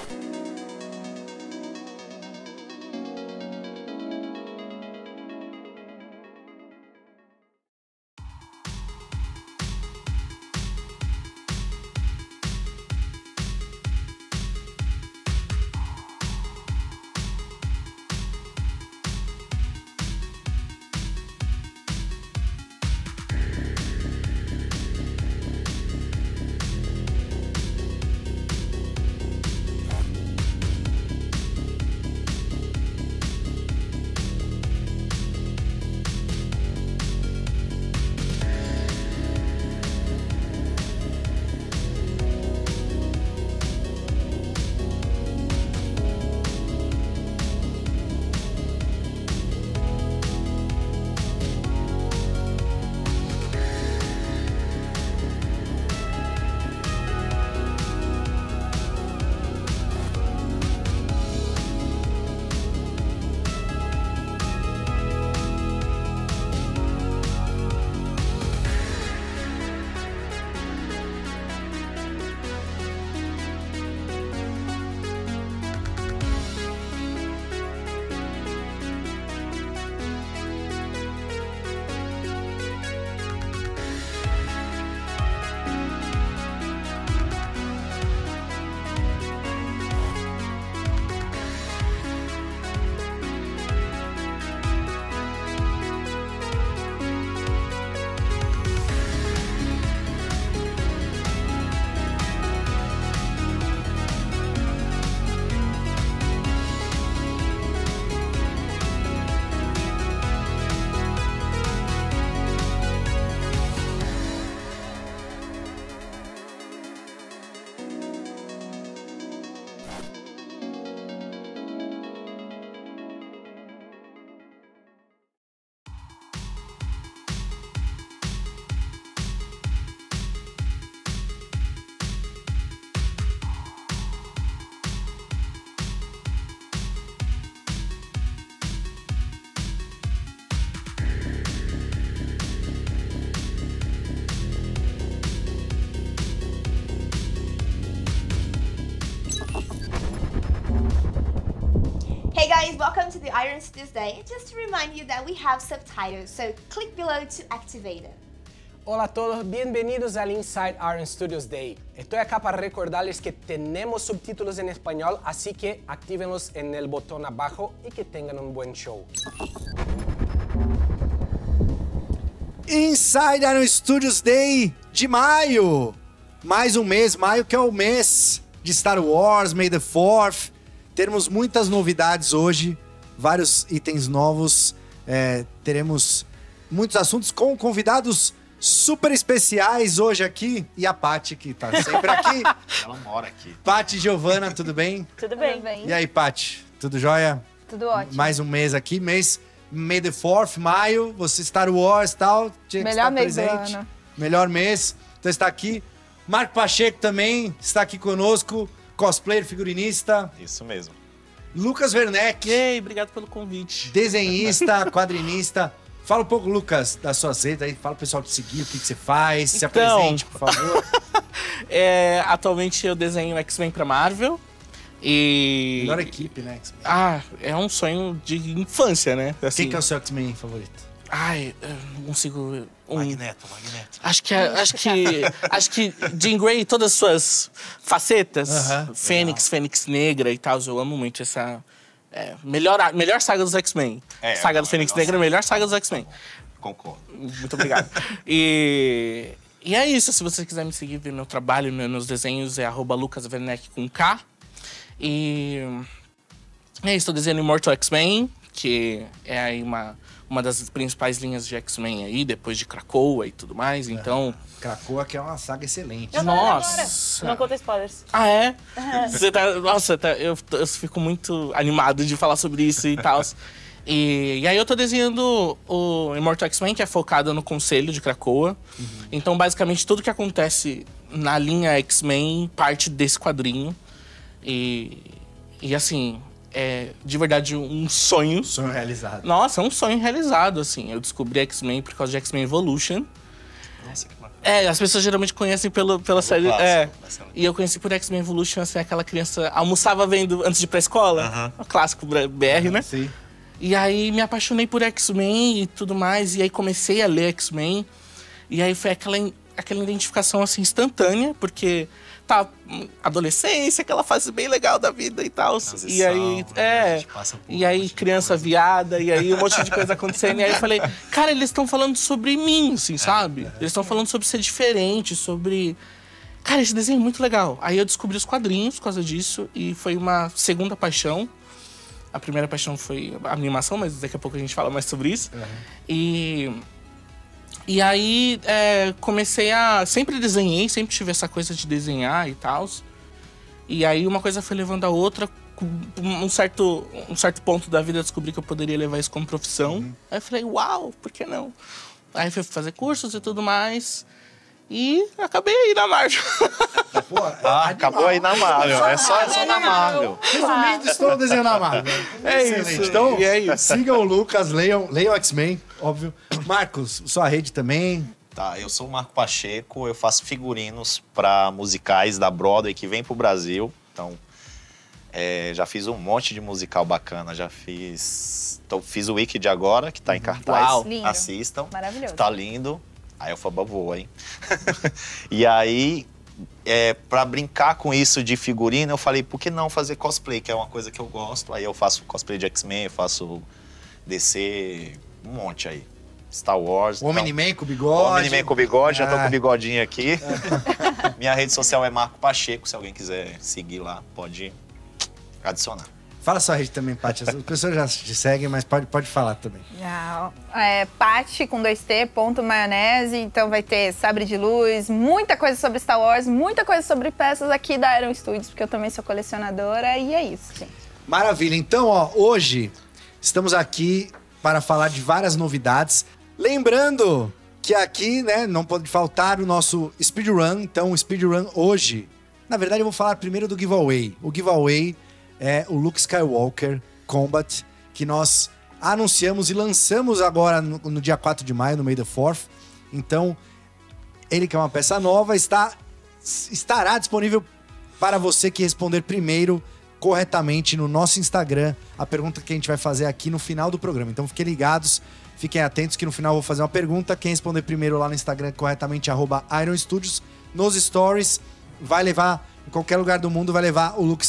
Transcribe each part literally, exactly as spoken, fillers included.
Hey guys, welcome to the Iron Studios Day. Just to remind you that we have subtitles, so click below to activate them. Hola a todos, bienvenidos al Inside Iron Studios Day. Estoy acá para recordarles que tenemos subtítulos en español, así que actívenlos en el botón abajo y que tengan un buen show. Inside Iron Studios Day de maio. Mais um mês, maio que é o mês de Star Wars, May the fourth. Teremos muitas novidades hoje, vários itens novos. É, teremos muitos assuntos com convidados super especiais hoje aqui. E a Paty, que tá sempre aqui. Ela mora aqui. Paty e Giovana, tudo bem? Tudo bem. Tudo bem. E aí, Paty? Tudo jóia? Tudo ótimo. Mais um mês aqui, mês May the fourth, maio, você Star Wars e tal, tinha que Melhor estar mês presente. do ano. Melhor mês, então está aqui. Marco Pacheco também está aqui conosco, cosplayer, figurinista. Isso mesmo. Lucas Werneck. Ei, obrigado pelo convite. Desenhista, quadrinista. Fala um pouco, Lucas, das suas redes aí, fala pro pessoal te seguir, o que, que você faz, se Então, apresente, por favor. é, atualmente eu desenho X-Men pra Marvel. E... Melhor equipe, né, X-Men? Ah, é um sonho de infância, né? Assim, Quem que é o seu X-Men favorito? Ai, eu não consigo... Um... Magneto, Magneto. Acho que, acho que, acho que Jean Grey, todas as suas facetas, Uh-huh, Fênix, Fênix Negra e tal, eu amo muito essa... É, melhor, melhor saga dos X-Men. É, saga é do Fênix melhor Negra, melhor saga dos X-Men. Concordo. Muito obrigado. e, e é isso, se você quiser me seguir, ver meu trabalho, meus desenhos, é arroba Lucas Werneck com K. E é isso, estou desenhando Immortal X-Men, que é aí uma, uma das principais linhas de X-Men aí, depois de Krakoa e tudo mais, então... Krakoa, que é uma saga excelente. Eu Nossa! Não conta spoilers. Ah, é? Você tá, nossa, tá, eu, eu fico muito animado de falar sobre isso e tal. E, e aí eu tô desenhando o Immortal X-Men, que é focado no Conselho de Krakoa. Uhum. Então, basicamente, tudo que acontece na linha X-Men parte desse quadrinho. E, e assim, é de verdade um sonho. Sonho realizado. Nossa, é um sonho realizado, assim. Eu descobri X-Men por causa de X-Men Evolution. Nossa, que bacana. É, as pessoas geralmente conhecem pelo, pela série. clássico, É. Marcelo. E eu conheci por X-Men Evolution, assim, aquela criança almoçava vendo antes de ir pra escola. Aham. O clássico B R, né? Sim. E aí me apaixonei por X-Men e tudo mais. E aí comecei a ler X-Men. E aí foi aquela, aquela identificação, assim, instantânea, porque tá adolescência, aquela fase bem legal da vida e tal. E Transição, aí, né? A é. gente passa por E um aí, monte de criança coisa. viada, e aí um monte de coisa acontecendo. E aí eu falei, cara, eles estão falando sobre mim, assim, sabe? Eles estão falando sobre ser diferente, sobre. Cara, esse desenho é muito legal. Aí eu descobri os quadrinhos por causa disso, e foi uma segunda paixão. A primeira paixão foi a animação, mas daqui a pouco a gente fala mais sobre isso. E. E aí é, comecei a. Sempre desenhei, sempre tive essa coisa de desenhar e tal. E aí uma coisa foi levando a outra. Com um certo, um certo ponto da vida eu descobri que eu poderia levar isso como profissão. Uhum. Aí eu falei, uau, por que não? Aí fui fazer cursos e tudo mais. E acabei aí na Marvel. Pô, Ah, acabou aí na Marvel. É só, é só na Marvel. Resumindo, estou desenhando a Marvel. É Excelente. isso, Então, e é isso. sigam o Lucas, leiam, leiam X-Men, óbvio. Marcos, sua rede também. Tá, eu sou o Marco Pacheco, eu faço figurinos para musicais da Broadway que vem pro Brasil. Então, é, já fiz um monte de musical bacana. Já fiz. Tô, fiz o Wicked agora, que tá em cartaz. Uau. Lindo. Assistam. Maravilhoso. Tá lindo. Aí o Faba voa, hein? E aí, é, pra brincar com isso de figurino, eu falei, por que não fazer cosplay, que é uma coisa que eu gosto. Aí eu faço cosplay de X-Men, eu faço D C, um monte aí. Star Wars. O Omni-Man com bigode. O Omni-Man com bigode, já tô Ah. com o bigodinho aqui. Minha rede social é Marco Pacheco, se alguém quiser seguir lá, pode adicionar. Fala sua rede também, Paty. As pessoas já te seguem, mas pode, pode falar também. Ah, é, Paty com dois T, ponto maionese. Então vai ter Sabre de Luz, muita coisa sobre Star Wars, muita coisa sobre peças aqui da Iron Studios, porque eu também sou colecionadora. E é isso, gente. Maravilha. Então, ó, hoje estamos aqui para falar de várias novidades. Lembrando que aqui, né, não pode faltar o nosso speedrun. Então, o speedrun hoje... Na verdade, eu vou falar primeiro do giveaway. O giveaway é o Luke Skywalker Combat, que nós anunciamos e lançamos agora no, no dia quatro de maio, no May the fourth. Então, ele que é uma peça nova, está, estará disponível para você que responder primeiro corretamente no nosso Instagram a pergunta que a gente vai fazer aqui no final do programa. Então, fiquem ligados, fiquem atentos que no final eu vou fazer uma pergunta. Quem responder primeiro lá no Instagram corretamente, arroba Iron Studios, nos stories, vai levar, em qualquer lugar do mundo, vai levar o Luke...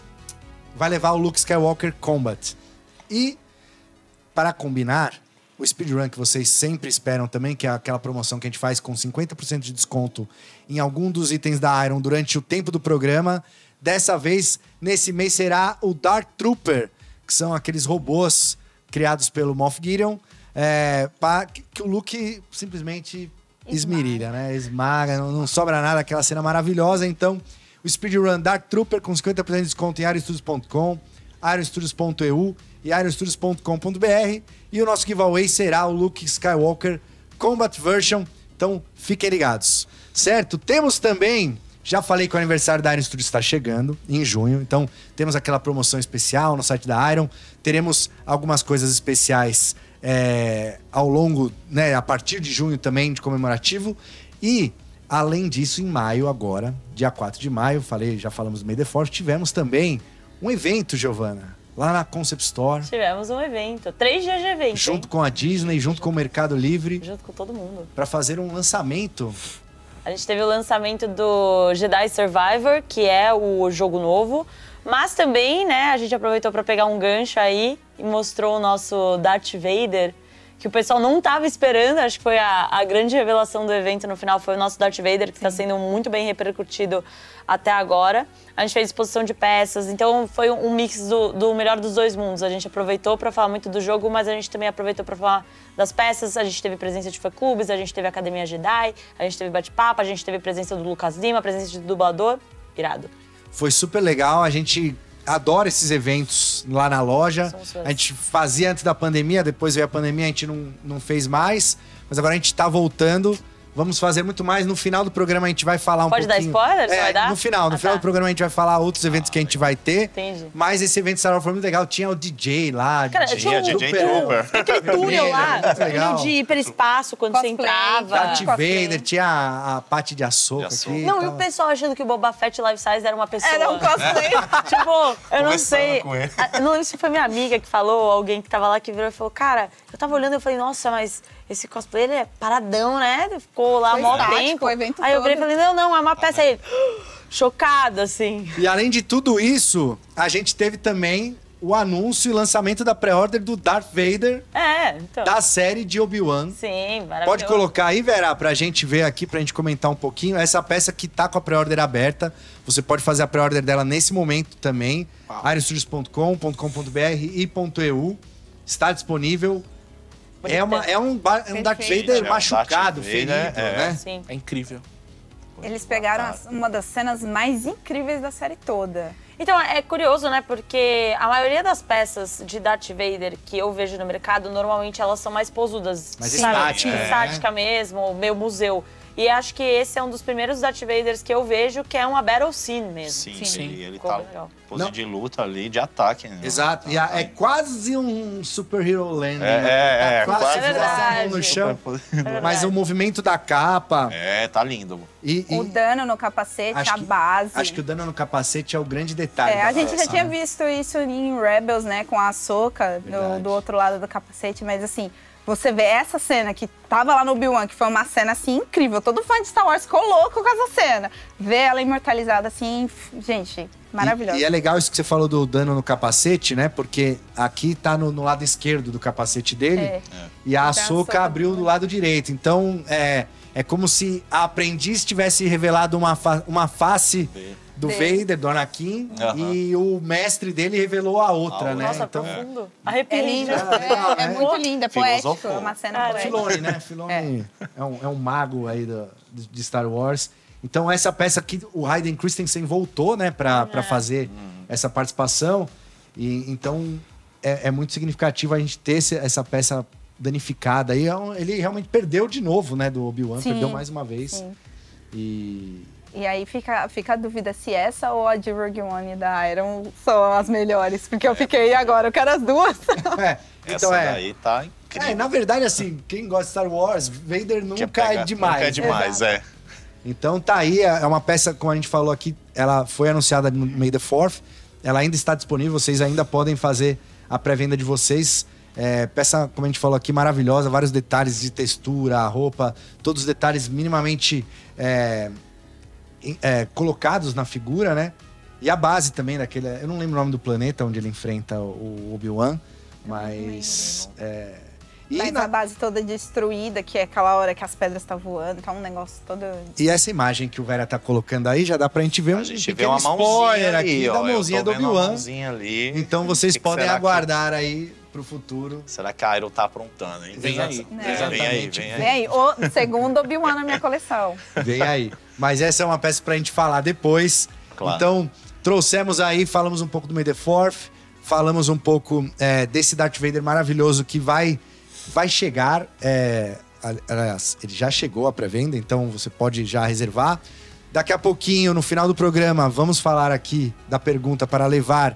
vai levar o Luke Skywalker Combat. E, para combinar, o speedrun que vocês sempre esperam também, que é aquela promoção que a gente faz com cinquenta por cento de desconto em algum dos itens da Iron durante o tempo do programa. Dessa vez, nesse mês, será o Dark Trooper, que são aqueles robôs criados pelo Moff Gideon, é, para que, que o Luke simplesmente esmirilha, né? Esmaga, não, não sobra nada, aquela cena maravilhosa. Então, o speedrun Dark Trooper com cinquenta por cento de desconto em iron studios ponto com, iron studios ponto e u e iron studios ponto com ponto b r. E o nosso giveaway será o Luke Skywalker Combat Version. Então, fiquem ligados. Certo? Temos também... Já falei que o aniversário da Iron Studios está chegando, em junho. Então, temos aquela promoção especial no site da Iron. Teremos algumas coisas especiais é, ao longo, né, a partir de junho também, de comemorativo. E... além disso, em maio agora, dia quatro de maio, falei, já falamos do May the fourth, tivemos também um evento, Giovana, lá na Concept Store, Tivemos um evento, três dias de evento. junto hein? com a Disney, junto com o Mercado Livre, Junto com todo mundo. para fazer um lançamento. A gente teve o lançamento do Jedi Survivor, que é o jogo novo. Mas também, né, a gente aproveitou para pegar um gancho aí e mostrou o nosso Darth Vader, que o pessoal não estava esperando. Acho que foi a, a grande revelação do evento no final, foi o nosso Darth Vader, que está sendo muito bem repercutido até agora. A gente fez exposição de peças, então foi um mix do, do melhor dos dois mundos. A gente aproveitou para falar muito do jogo, mas a gente também aproveitou para falar das peças. A gente teve presença de fã-clubes, a gente teve Academia Jedi, a gente teve bate-papo, a gente teve presença do Lucas Lima, presença de dublador. Irado. Foi super legal, a gente adora esses eventos lá na loja. Somos fãs. A gente fazia antes da pandemia, depois veio a pandemia, a gente não, não fez mais. Mas agora a gente tá voltando Vamos fazer muito mais. No final do programa a gente vai falar um Pode pouquinho... dar spoiler? Você É, vai dar? no final. No Ah, final tá. do programa a gente vai falar outros eventos que a gente vai ter. Entendi. Mas esse evento Star Wars foi muito legal. Tinha o D J lá. Cara, D J, tinha um- D J Trooper. Aquele túnel lá, Muito legal. túnel de hiperespaço, quando você Cosplay, entrava. Darth cosplay. Vader, tinha a, a Paty de Ahsoka De aqui. Ahsoka. Não, e tal. o pessoal achando que o Boba Fett Life Size era uma pessoa. Era um cosplay. Tipo, eu não Conversando sei. com ele. Eu não lembro se foi minha amiga que falou, alguém que tava lá que virou e falou, cara, eu tava olhando e eu falei, nossa, mas esse cosplay ele é paradão, né? Ele ficou lá Foi mó estático, tempo. o evento Aí eu virei e todo. falei, não, não, é uma peça aí. Chocado, assim. E além de tudo isso, a gente teve também o anúncio e lançamento da pré-order do Darth Vader É, então. da série de Obi-Wan. Sim, maravilhoso. Pode colocar aí, Vera, pra gente ver aqui, pra gente comentar um pouquinho. Essa peça que tá com a pré-order aberta. Você pode fazer a pré-order dela nesse momento também. iron studios ponto com, .com.br e .eu. Está disponível. É, uma, é um, ba- é um Darth Perfeito. Vader É um machucado, Darth ferido, Vader, é. né? Sim. É incrível. Eles pegaram as- uma das cenas mais incríveis da série toda. Então, é curioso, né? Porque a maioria das peças de Darth Vader que eu vejo no mercado, normalmente elas são mais posudas. Mais sabe? estática, né? Estática mesmo, meio museu. E acho que esse é um dos primeiros Darth Vaders que eu vejo que é uma battle scene mesmo. Sim, Sim. e ele Ficou tá legal. pose Não. de luta ali, de ataque. Né? Exato. E a- é quase um superhero landing. É, né? é, é, Quase quase. se fizesse a mão no É chão. verdade. Mas o movimento da capa É, tá lindo. e, e O dano no capacete, acho a que- base. acho que o dano no capacete é o grande detalhe. É, da a gente já peça, tinha né? visto isso em Rebels, né, com a Ahsoka Verdade. do, do outro lado do capacete, mas assim, você vê essa cena que tava lá no Obi-Wan, que foi uma cena assim incrível, todo fã de Star Wars ficou louco com essa cena. Ver ela imortalizada assim, f- gente, maravilhosa. E, e é legal isso que você falou do dano no capacete, né? Porque aqui tá no, no lado esquerdo do capacete dele É. e a Então, a Ahsoka Ahsoka abriu do lado direito. Então é, é como se a aprendiz tivesse revelado uma, fa- uma face do Dele. Vader, do Anakin, Aham. e o mestre dele revelou a outra, A né? Nossa, então, profundo. É Arrepiante. linda, É, legal, é, é né? muito linda, é poético, Filosofou. é uma cena Cara, poética. Filoni, né? Filoni é. um, é um mago aí do- de Star Wars. Então, essa peça aqui, o Hayden Christensen voltou, né, pra, pra fazer essa participação. E então é, é muito significativo a gente ter esse- essa peça danificada. E é um- ele realmente perdeu de novo, né, do Obi-Wan, Sim, perdeu mais uma vez. sim. E. E aí fica, fica a dúvida se essa ou a de Rogue One da Iron são as melhores, porque eu fiquei agora, eu quero as duas. É, então Essa é. daí tá incrível. É, na verdade, assim, quem gosta de Star Wars, Vader nunca Quer pegar- é demais. Nunca é demais, né? é. Então tá aí, é uma peça, como a gente falou aqui, ela foi anunciada no May the fourth, ela ainda está disponível, vocês ainda podem fazer a pré-venda de vocês. É, peça, como a gente falou aqui, maravilhosa, vários detalhes de textura, a roupa, todos os detalhes minimamente é, em- é, colocados na figura, né? E a base também daquele, eu não lembro o nome do planeta onde ele enfrenta o Obi-Wan, mas... é, e Mas na- a base toda destruída, que é aquela hora que as pedras estão voando, tá um negócio todo... E essa imagem que o Vera tá colocando aí, já dá pra gente ver um A gente vê pequeno uma mãozinha spoiler ali, aqui ó. da Eu tô mãozinha do vendo uma Obi-Wan. mãozinha ali. Então vocês Que que podem será que- aguardar aí pro futuro. Será que a Iron tá aprontando, hein? Vem aí. Vem aí, vem aí. Vem aí, o segundo Obi-Wan na minha coleção. Vem aí. Mas essa é uma peça pra gente falar depois. Claro. Então, trouxemos aí, falamos um pouco do May the fourth, falamos um pouco é, desse Darth Vader maravilhoso que vai, vai chegar. É, aliás, ele já chegou à pré-venda, então você pode já reservar. Daqui a pouquinho, no final do programa, vamos falar aqui da pergunta para levar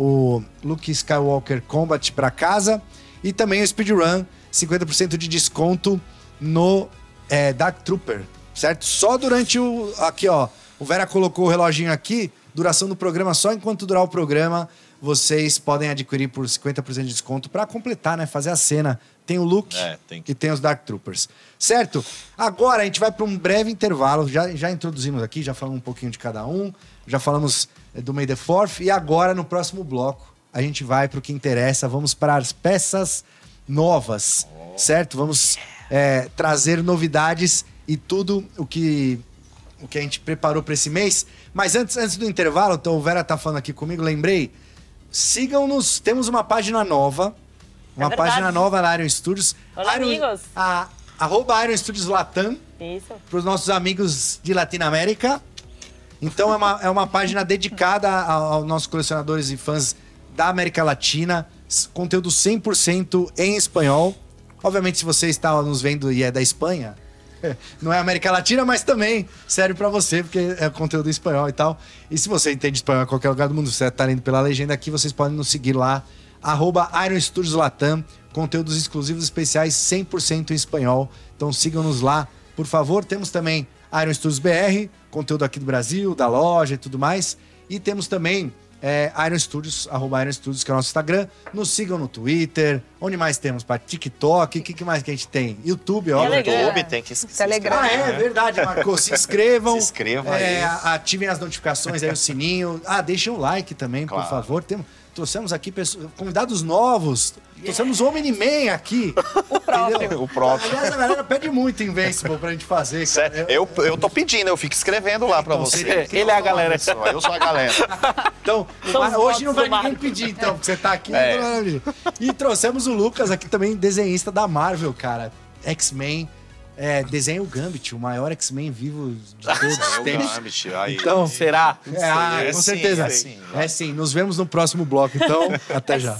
o Luke Skywalker Combat para casa e também o Speedrun, cinquenta por cento de desconto no é, Dark Trooper, certo? Só durante o... Aqui, ó, o Vera colocou o reloginho aqui, duração do programa, só enquanto durar o programa, vocês podem adquirir por cinquenta por cento de desconto para completar, né? Fazer a cena. Tem o Luke É, tem que- e tem os Dark Troopers, certo? Agora a gente vai para um breve intervalo, já, já introduzimos aqui, já falamos um pouquinho de cada um, já falamos eh, do May the fourth, e agora no próximo bloco a gente vai para o que interessa, vamos para as peças novas, certo? Vamos eh, trazer novidades e tudo o que, o que a gente preparou para esse mês. Mas antes, antes do intervalo, então o Vera tá falando aqui comigo, lembrei, sigam-nos, temos uma página nova, uma É verdade. página nova na Iron Studios. Olá, amigos. A, arroba Iron Studios Latam, Isso. para os nossos amigos de Latinoamérica. Então é uma, é uma página dedicada a- aos nossos colecionadores e fãs da América Latina. S- Conteúdo cem por cento em espanhol. Obviamente, se você está nos vendo e é da Espanha, não é América Latina, mas também serve pra você, porque é conteúdo em espanhol e tal. E se você entende espanhol em qualquer lugar do mundo, você tá lendo pela legenda aqui, vocês podem nos seguir lá, arroba Iron Studios Latam, conteúdos exclusivos especiais cem por cento em espanhol. Então sigam-nos lá, por favor. Temos também Iron Studios B R, conteúdo aqui do Brasil, da loja e tudo mais. E temos também é, Iron Studios, arroba Iron Studios, que é o nosso Instagram. Nos sigam no Twitter. Onde mais temos? Para TikTok. O que, que mais que a gente tem? YouTube, ó. YouTube tem que se Telegram. Ah, é, verdade, Marcou. Se inscrevam. Se inscrevam é, aí. Ativem as notificações aí, o sininho. Ah, deixem um like também, Claro. por favor. Temos, trouxemos aqui pessoas, convidados novos. Trouxemos o Omni-Man aqui. O próprio. O próprio. Aliás, a galera pede muito Invincible pra gente fazer, cara. Sério, eu, eu tô pedindo, eu fico escrevendo lá pra Então, você. seria- Ele é a galera. Eu sou, eu sou a galera. Então, São mas os hoje não vai votos do ninguém pedir, então, porque você tá aqui. É. Não vai pedir. E trouxemos o Lucas aqui também, desenhista da Marvel, cara. X-Men. É, desenha o Gambit, o maior X-Men vivo de todos os É o tempos. Gambit, aí. Então, Será? é, ah, É com sim, certeza. é sim. É sim. Nos vemos no próximo bloco, então. Até já.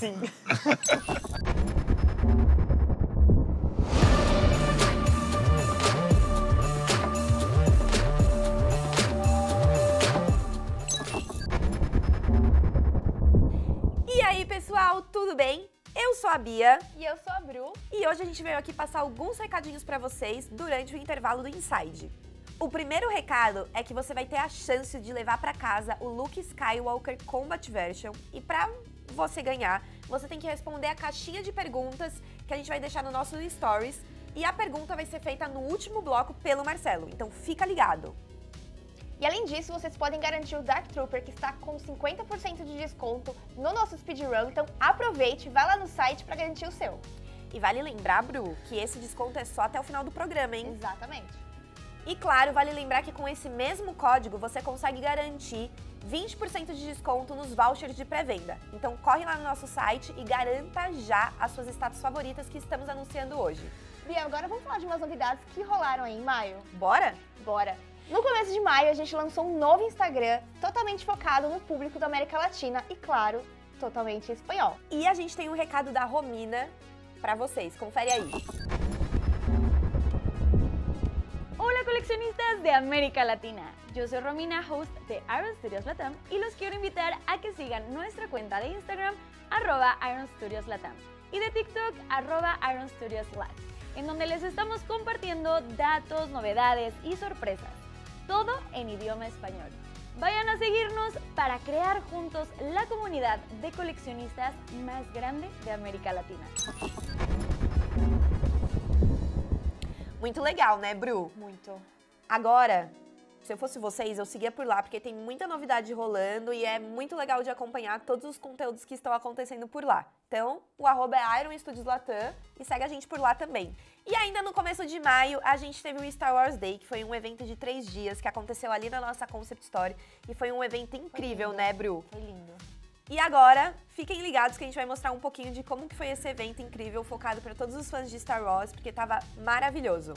E aí, pessoal, tudo bem? Eu sou a Bia E eu sou a Bru. e hoje a gente veio aqui passar alguns recadinhos pra vocês durante o intervalo do Inside. O primeiro recado é que você vai ter a chance de levar pra casa o Luke Skywalker Combat Version e pra você ganhar, você tem que responder a caixinha de perguntas que a gente vai deixar no nosso Stories e a pergunta vai ser feita no último bloco pelo Marcelo, então fica ligado. E além disso, vocês podem garantir o Dark Trooper, que está com cinquenta por cento de desconto no nosso speedrun. Então aproveite, vai lá no site para garantir o seu. E vale lembrar, Bru, que esse desconto é só até o final do programa, hein? Exatamente. E claro, vale lembrar que com esse mesmo código você consegue garantir vinte por cento de desconto nos vouchers de pré-venda. Então corre lá no nosso site e garanta já as suas estátuas favoritas que estamos anunciando hoje. Bia, agora vamos falar de umas novidades que rolaram aí em maio. Bora? Bora! No começo de maio, a gente lançou um novo Instagram totalmente focado no público da América Latina e, claro, totalmente em espanhol. E a gente tem um recado da Romina pra vocês. Confere aí. Hola coleccionistas de América Latina, yo soy Romina, host de Iron Studios Latam y los quiero invitar a que sigan nuestra cuenta de Instagram arroba Iron Studios Latam y de TikTok arroba Iron Studios Lat, en donde les estamos compartiendo datos, novedades y sorpresas, todo en idioma español. Vayan a seguirnos para crear juntos la comunidad de coleccionistas más grande de América Latina. Muito legal, né, Bru? Muito. Agora, se eu fosse vocês, eu seguia por lá, porque tem muita novidade rolando e é muito legal de acompanhar todos os conteúdos que estão acontecendo por lá. Então, o arroba é Iron Studios Latam e segue a gente por lá também. E ainda no começo de maio, a gente teve o Star Wars Day, que foi um evento de três dias que aconteceu ali na nossa Concept Store. E foi um evento incrível, lindo. né, Bru? Foi lindo. E agora, fiquem ligados que a gente vai mostrar um pouquinho de como que foi esse evento incrível, focado para todos os fãs de Star Wars, porque tava maravilhoso.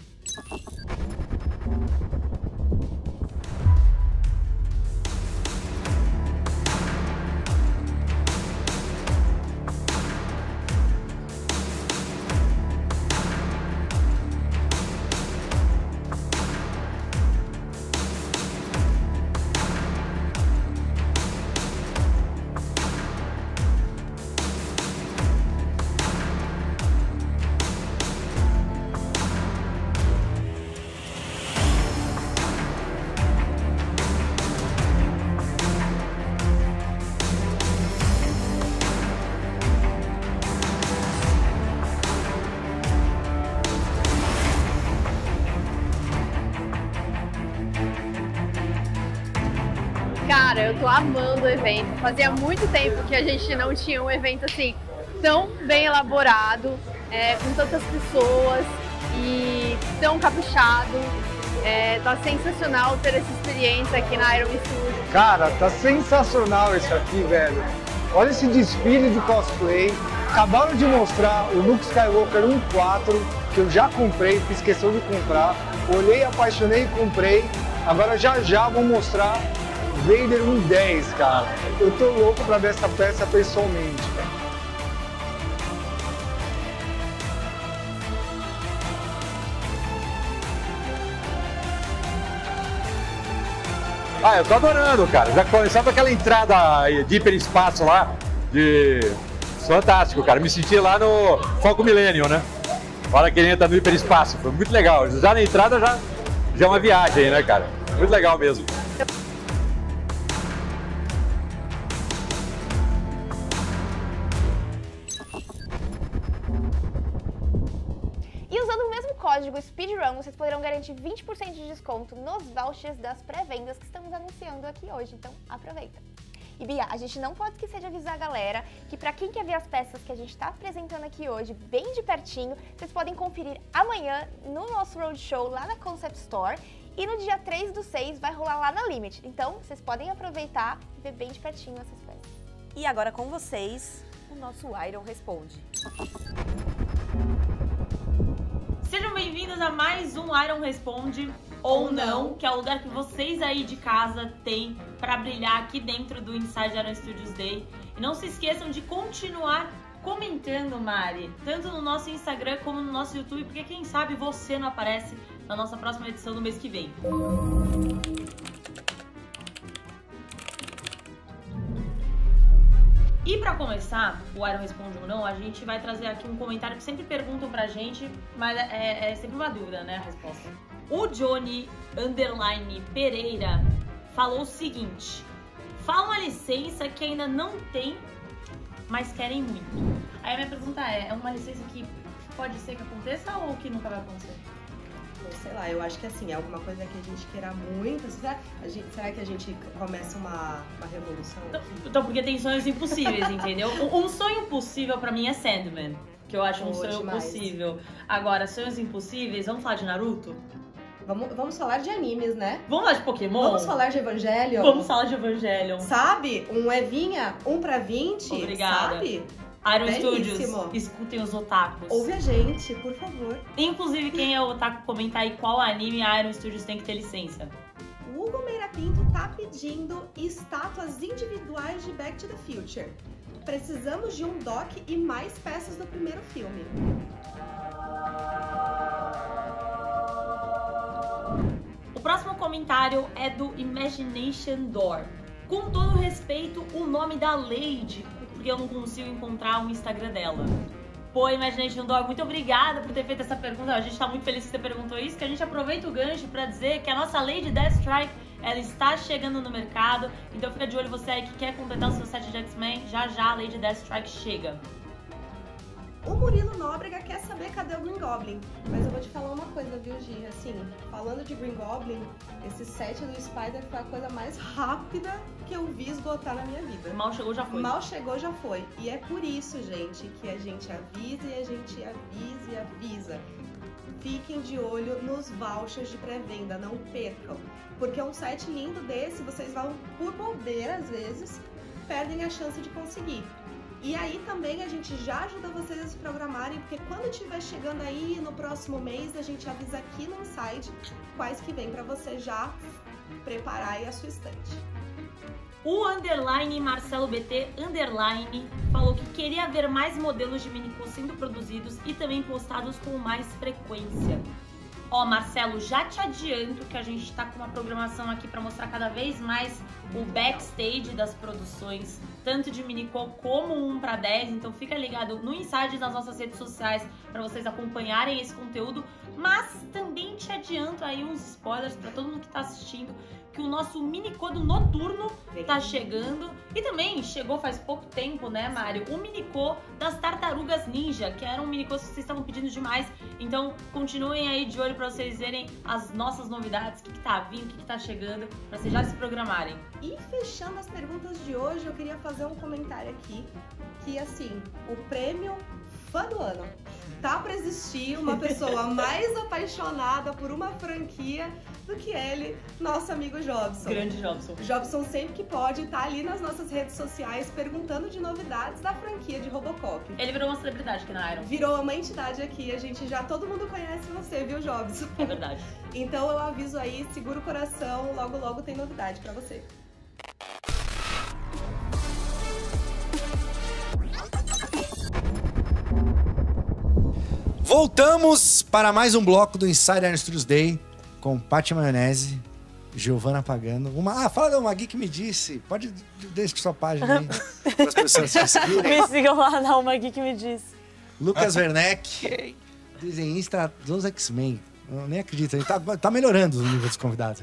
Cara, eu tô amando o evento. Fazia muito tempo que a gente não tinha um evento assim tão bem elaborado, é, com tantas pessoas e tão caprichado. É, tá sensacional ter essa experiência aqui na Iron Studios. Cara, tá sensacional isso aqui, velho. Olha esse desfile de cosplay. Acabaram de mostrar o Luke Skywalker um ponto quatro, que eu já comprei, fiz questão de comprar. Olhei, apaixonei e comprei. Agora já já vou mostrar Vader um ponto dez, cara. Eu tô louco pra ver essa peça pessoalmente. Ah, eu tô adorando, cara. Já começava aquela entrada de hiperespaço lá, de... Fantástico, cara. Me senti lá no Foco Millennium, né? Hora que ele entra no hiperespaço. Foi muito legal. Já na entrada já, já é uma viagem, né, cara? Muito legal mesmo. E usando o mesmo código SpeedRun, vocês poderão garantir vinte por cento de desconto nos vouchers das pré-vendas que estamos anunciando aqui hoje. Então, aproveita! E Bia, a gente não pode esquecer de avisar a galera que pra quem quer ver as peças que a gente tá apresentando aqui hoje, bem de pertinho, vocês podem conferir amanhã no nosso Roadshow lá na Concept Store. E no dia três do seis vai rolar lá na Limit. Então, vocês podem aproveitar e ver bem de pertinho essas peças. E agora com vocês, o nosso Iron Responde. Sejam bem-vindos a mais um Iron Responde ou não, que é o lugar que vocês aí de casa têm para brilhar aqui dentro do Inside Iron Studios Day. E não se esqueçam de continuar comentando, Mari, tanto no nosso Instagram como no nosso YouTube, porque quem sabe você não aparece na nossa próxima edição do mês que vem. E pra começar, o Iron Responde ou não, a gente vai trazer aqui um comentário que sempre perguntam pra gente, mas é, é sempre uma dúvida, né, a resposta. O Johnny Underline Pereira falou o seguinte: fala uma licença que ainda não tem, mas querem muito. Aí a minha pergunta é, é uma licença que pode ser que aconteça ou que nunca vai acontecer? Sei lá, eu acho que assim, é alguma coisa que a gente queira muito. Será, a gente, será que a gente começa uma, uma revolução? Então, então, porque tem sonhos impossíveis, entendeu? Um sonho possível pra mim é Sandman, que eu acho um oh, sonho demais. possível. Agora, sonhos impossíveis, vamos falar de Naruto? Vamos, vamos falar de animes, né? Vamos falar de Pokémon? Vamos falar de Evangelion? Vamos falar de Evangelion. Sabe? Um Evinha, um pra vinte. Obrigada. Sabe? Iron Studios, escutem os otakus. Ouve a gente, por favor. Inclusive, quem é o otaku, comentar aí qual anime a Iron Studios tem que ter licença. O Hugo Meira Pinto tá pedindo estátuas individuais de Back to the Future. Precisamos de um doc e mais peças do primeiro filme. O próximo comentário é do Imagination Door. Com todo respeito, o nome da Lady, porque eu não consigo encontrar o Instagram dela. Pô, Imagination Door, muito obrigada por ter feito essa pergunta. A gente tá muito feliz que você perguntou isso, que a gente aproveita o gancho pra dizer que a nossa Lady Deathstrike, ela está chegando no mercado. Então fica de olho você aí que quer completar o seu set de X-Men, já já a Lady Deathstrike chega. O Murilo Nóbrega quer saber cadê o Green Goblin. Mas eu vou te falar uma coisa, viu, Gi? Assim, falando de Green Goblin, esse set do Spider foi a coisa mais rápida que eu vi esgotar na minha vida. Mal chegou, já foi. Mal chegou, já foi. E é por isso, gente, que a gente avisa e a gente avisa e avisa. Fiquem de olho nos vouchers de pré-venda, não percam. Porque um set lindo desse, vocês vão, por bobeira às vezes, perdem a chance de conseguir. E aí também a gente já ajuda vocês a se programarem, porque quando estiver chegando aí no próximo mês, a gente avisa aqui no site quais que vem para você já preparar aí a sua estante. O underline Marcelo B T underline falou que queria ver mais modelos de Minicô sendo produzidos e também postados com mais frequência. Ó, Marcelo, já te adianto que a gente tá com uma programação aqui para mostrar cada vez mais o backstage das produções, tanto de Minicô como um para dez, então fica ligado no Inside nas nossas redes sociais para vocês acompanharem esse conteúdo, mas também te adianto aí uns spoilers para todo mundo que tá assistindo, que o nosso Minicô do Noturno tá chegando. E também chegou faz pouco tempo, né, Mário? O Minicô das Tartarugas Ninja, que era um Minicô que vocês estavam pedindo demais. Então, continuem aí de olho pra vocês verem as nossas novidades, o que, que tá vindo, o que, que tá chegando, pra vocês já se programarem. E fechando as perguntas de hoje, eu queria fazer um comentário aqui, que assim, o prêmio Fã do Ano tá pra existir uma pessoa mais apaixonada por uma franquia do que ele, nosso amigo Jobson. Grande Jobson. Jobson sempre que pode tá ali nas nossas redes sociais perguntando de novidades da franquia de Robocop. Ele virou uma celebridade aqui na Iron. Virou uma entidade aqui, a gente já, todo mundo conhece você, viu, Jobson? É verdade. Então eu aviso aí, segura o coração, logo logo tem novidade pra você. Voltamos para mais um bloco do Inside Iron Studios Day com Paty Maionese. Giovana pagando. Uma, ah, fala uma Geek me disse. Pode deixar sua página aí. Para as pessoas te seguirem. Me sigam lá na Uma Geek me disse. Lucas Werneck, desenhista dos X-Men. Eu nem acredito, ele tá, tá melhorando o nível dos convidados.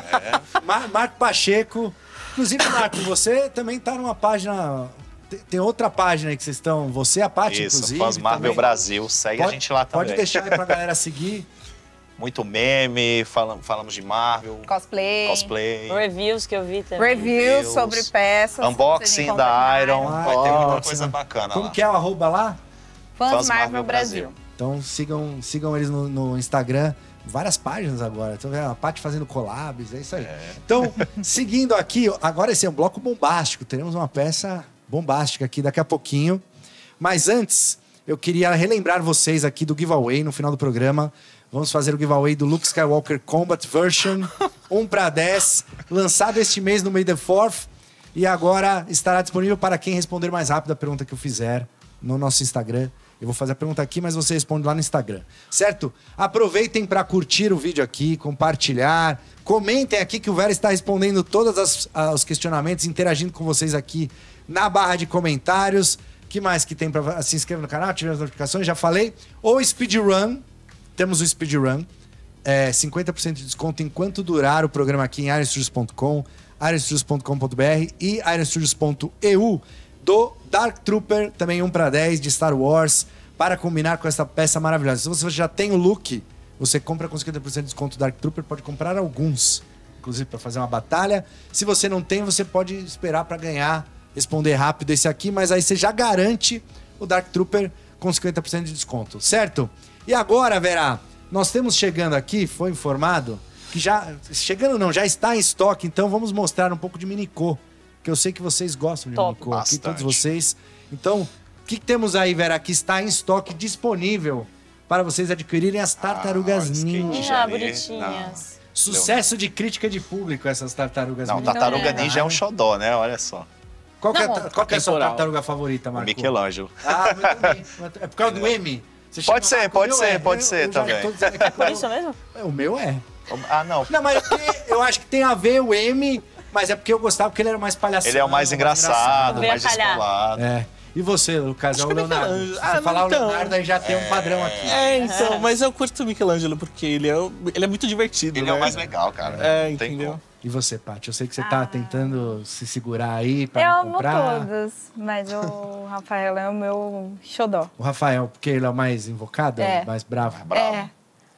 É. Mar, Marco Pacheco. Inclusive, Marco, você também tá numa página... Tem, tem outra página aí que vocês estão... Você, a Paty, Isso, inclusive. Fãs Marvel também. Brasil. Segue pode, a gente lá também. Pode deixar aí pra galera seguir. Muito meme, falam, falamos de Marvel. Cosplay. Cosplay. Reviews que eu vi também. Reviews, Reviews. sobre peças. Unboxing da Iron. Ah, Vai ter muita nossa. coisa bacana Como lá. que é o arroba lá? Fãs, Fãs Marvel, Marvel Brasil. Brasil. Então sigam, sigam eles no, no Instagram. Várias páginas agora. Tô vendo a Paty fazendo collabs, é isso aí. É. Então, seguindo aqui, agora esse é um bloco bombástico. Teremos uma peça bombástica aqui daqui a pouquinho. Mas antes, eu queria relembrar vocês aqui do giveaway no final do programa. Vamos fazer o giveaway do Luke Skywalker Combat Version um para dez, lançado este mês no May the fourth. E agora estará disponível para quem responder mais rápido a pergunta que eu fizer no nosso Instagram. Eu vou fazer a pergunta aqui, mas você responde lá no Instagram, certo? Aproveitem para curtir o vídeo aqui, compartilhar. Comentem aqui que o Vera está respondendo todos as, ah, os questionamentos, interagindo com vocês aqui na barra de comentários. Que mais que tem para se inscrever no canal, ativar as notificações, já falei. Ou speedrun, temos o speedrun. É, cinquenta por cento de desconto enquanto durar o programa aqui em iron studios ponto com, iron studios ponto com ponto br e iron studios ponto e u. Do Dark Trooper, também um para dez de Star Wars, para combinar com essa peça maravilhosa. Se você já tem o look, você compra com cinquenta por cento de desconto Dark Trooper, pode comprar alguns, inclusive para fazer uma batalha. Se você não tem, você pode esperar para ganhar, responder rápido esse aqui, mas aí você já garante o Dark Trooper com cinquenta por cento de desconto, certo? E agora, Vera, nós temos chegando aqui, foi informado, que já... Chegando não, já está em estoque, então vamos mostrar um pouco de Minicô. Que eu sei que vocês gostam de Minicô aqui, todos vocês. Então, o que, que temos aí, Vera, que está em estoque disponível para vocês adquirirem as tartarugas Ah, ninja. Ah, bonitinhas. Sucesso de crítica de público, essas tartarugas Não, ninja. tartaruga ninja é um xodó, né? Olha só. Qual, que é, Não, a- qual que é a sua temporal. tartaruga favorita, O Marco? Michelangelo. Ah, muito bem. É por causa do M? Você chama Pode ser, Marco, pode o meu ser, é. pode Eu- ser eu já também. tô dizendo que Por isso mesmo? o meu é. Ah, não. Não, mas é porque eu acho que tem a ver o M, mas é porque eu gostava porque ele era mais palhaçado. Ele é o mais engraçado, Veio mais a calhar. descolado. É. E você, Lucas? É o que é Leonardo. Se Michelangelo. você Ah, falar então. o Leonardo, aí já tem um padrão aqui. É, então, mas eu curto o Michelangelo porque ele é, o- ele é muito divertido, Ele né? é o mais legal, cara. É, Não tem entendeu? como. E você, Paty? Eu sei que você tá tentando se segurar aí pra Eu não amo comprar. todos, mas o Rafael é o meu xodó. O Rafael, porque ele é o mais invocado, É. mais bravo. Bravo. É.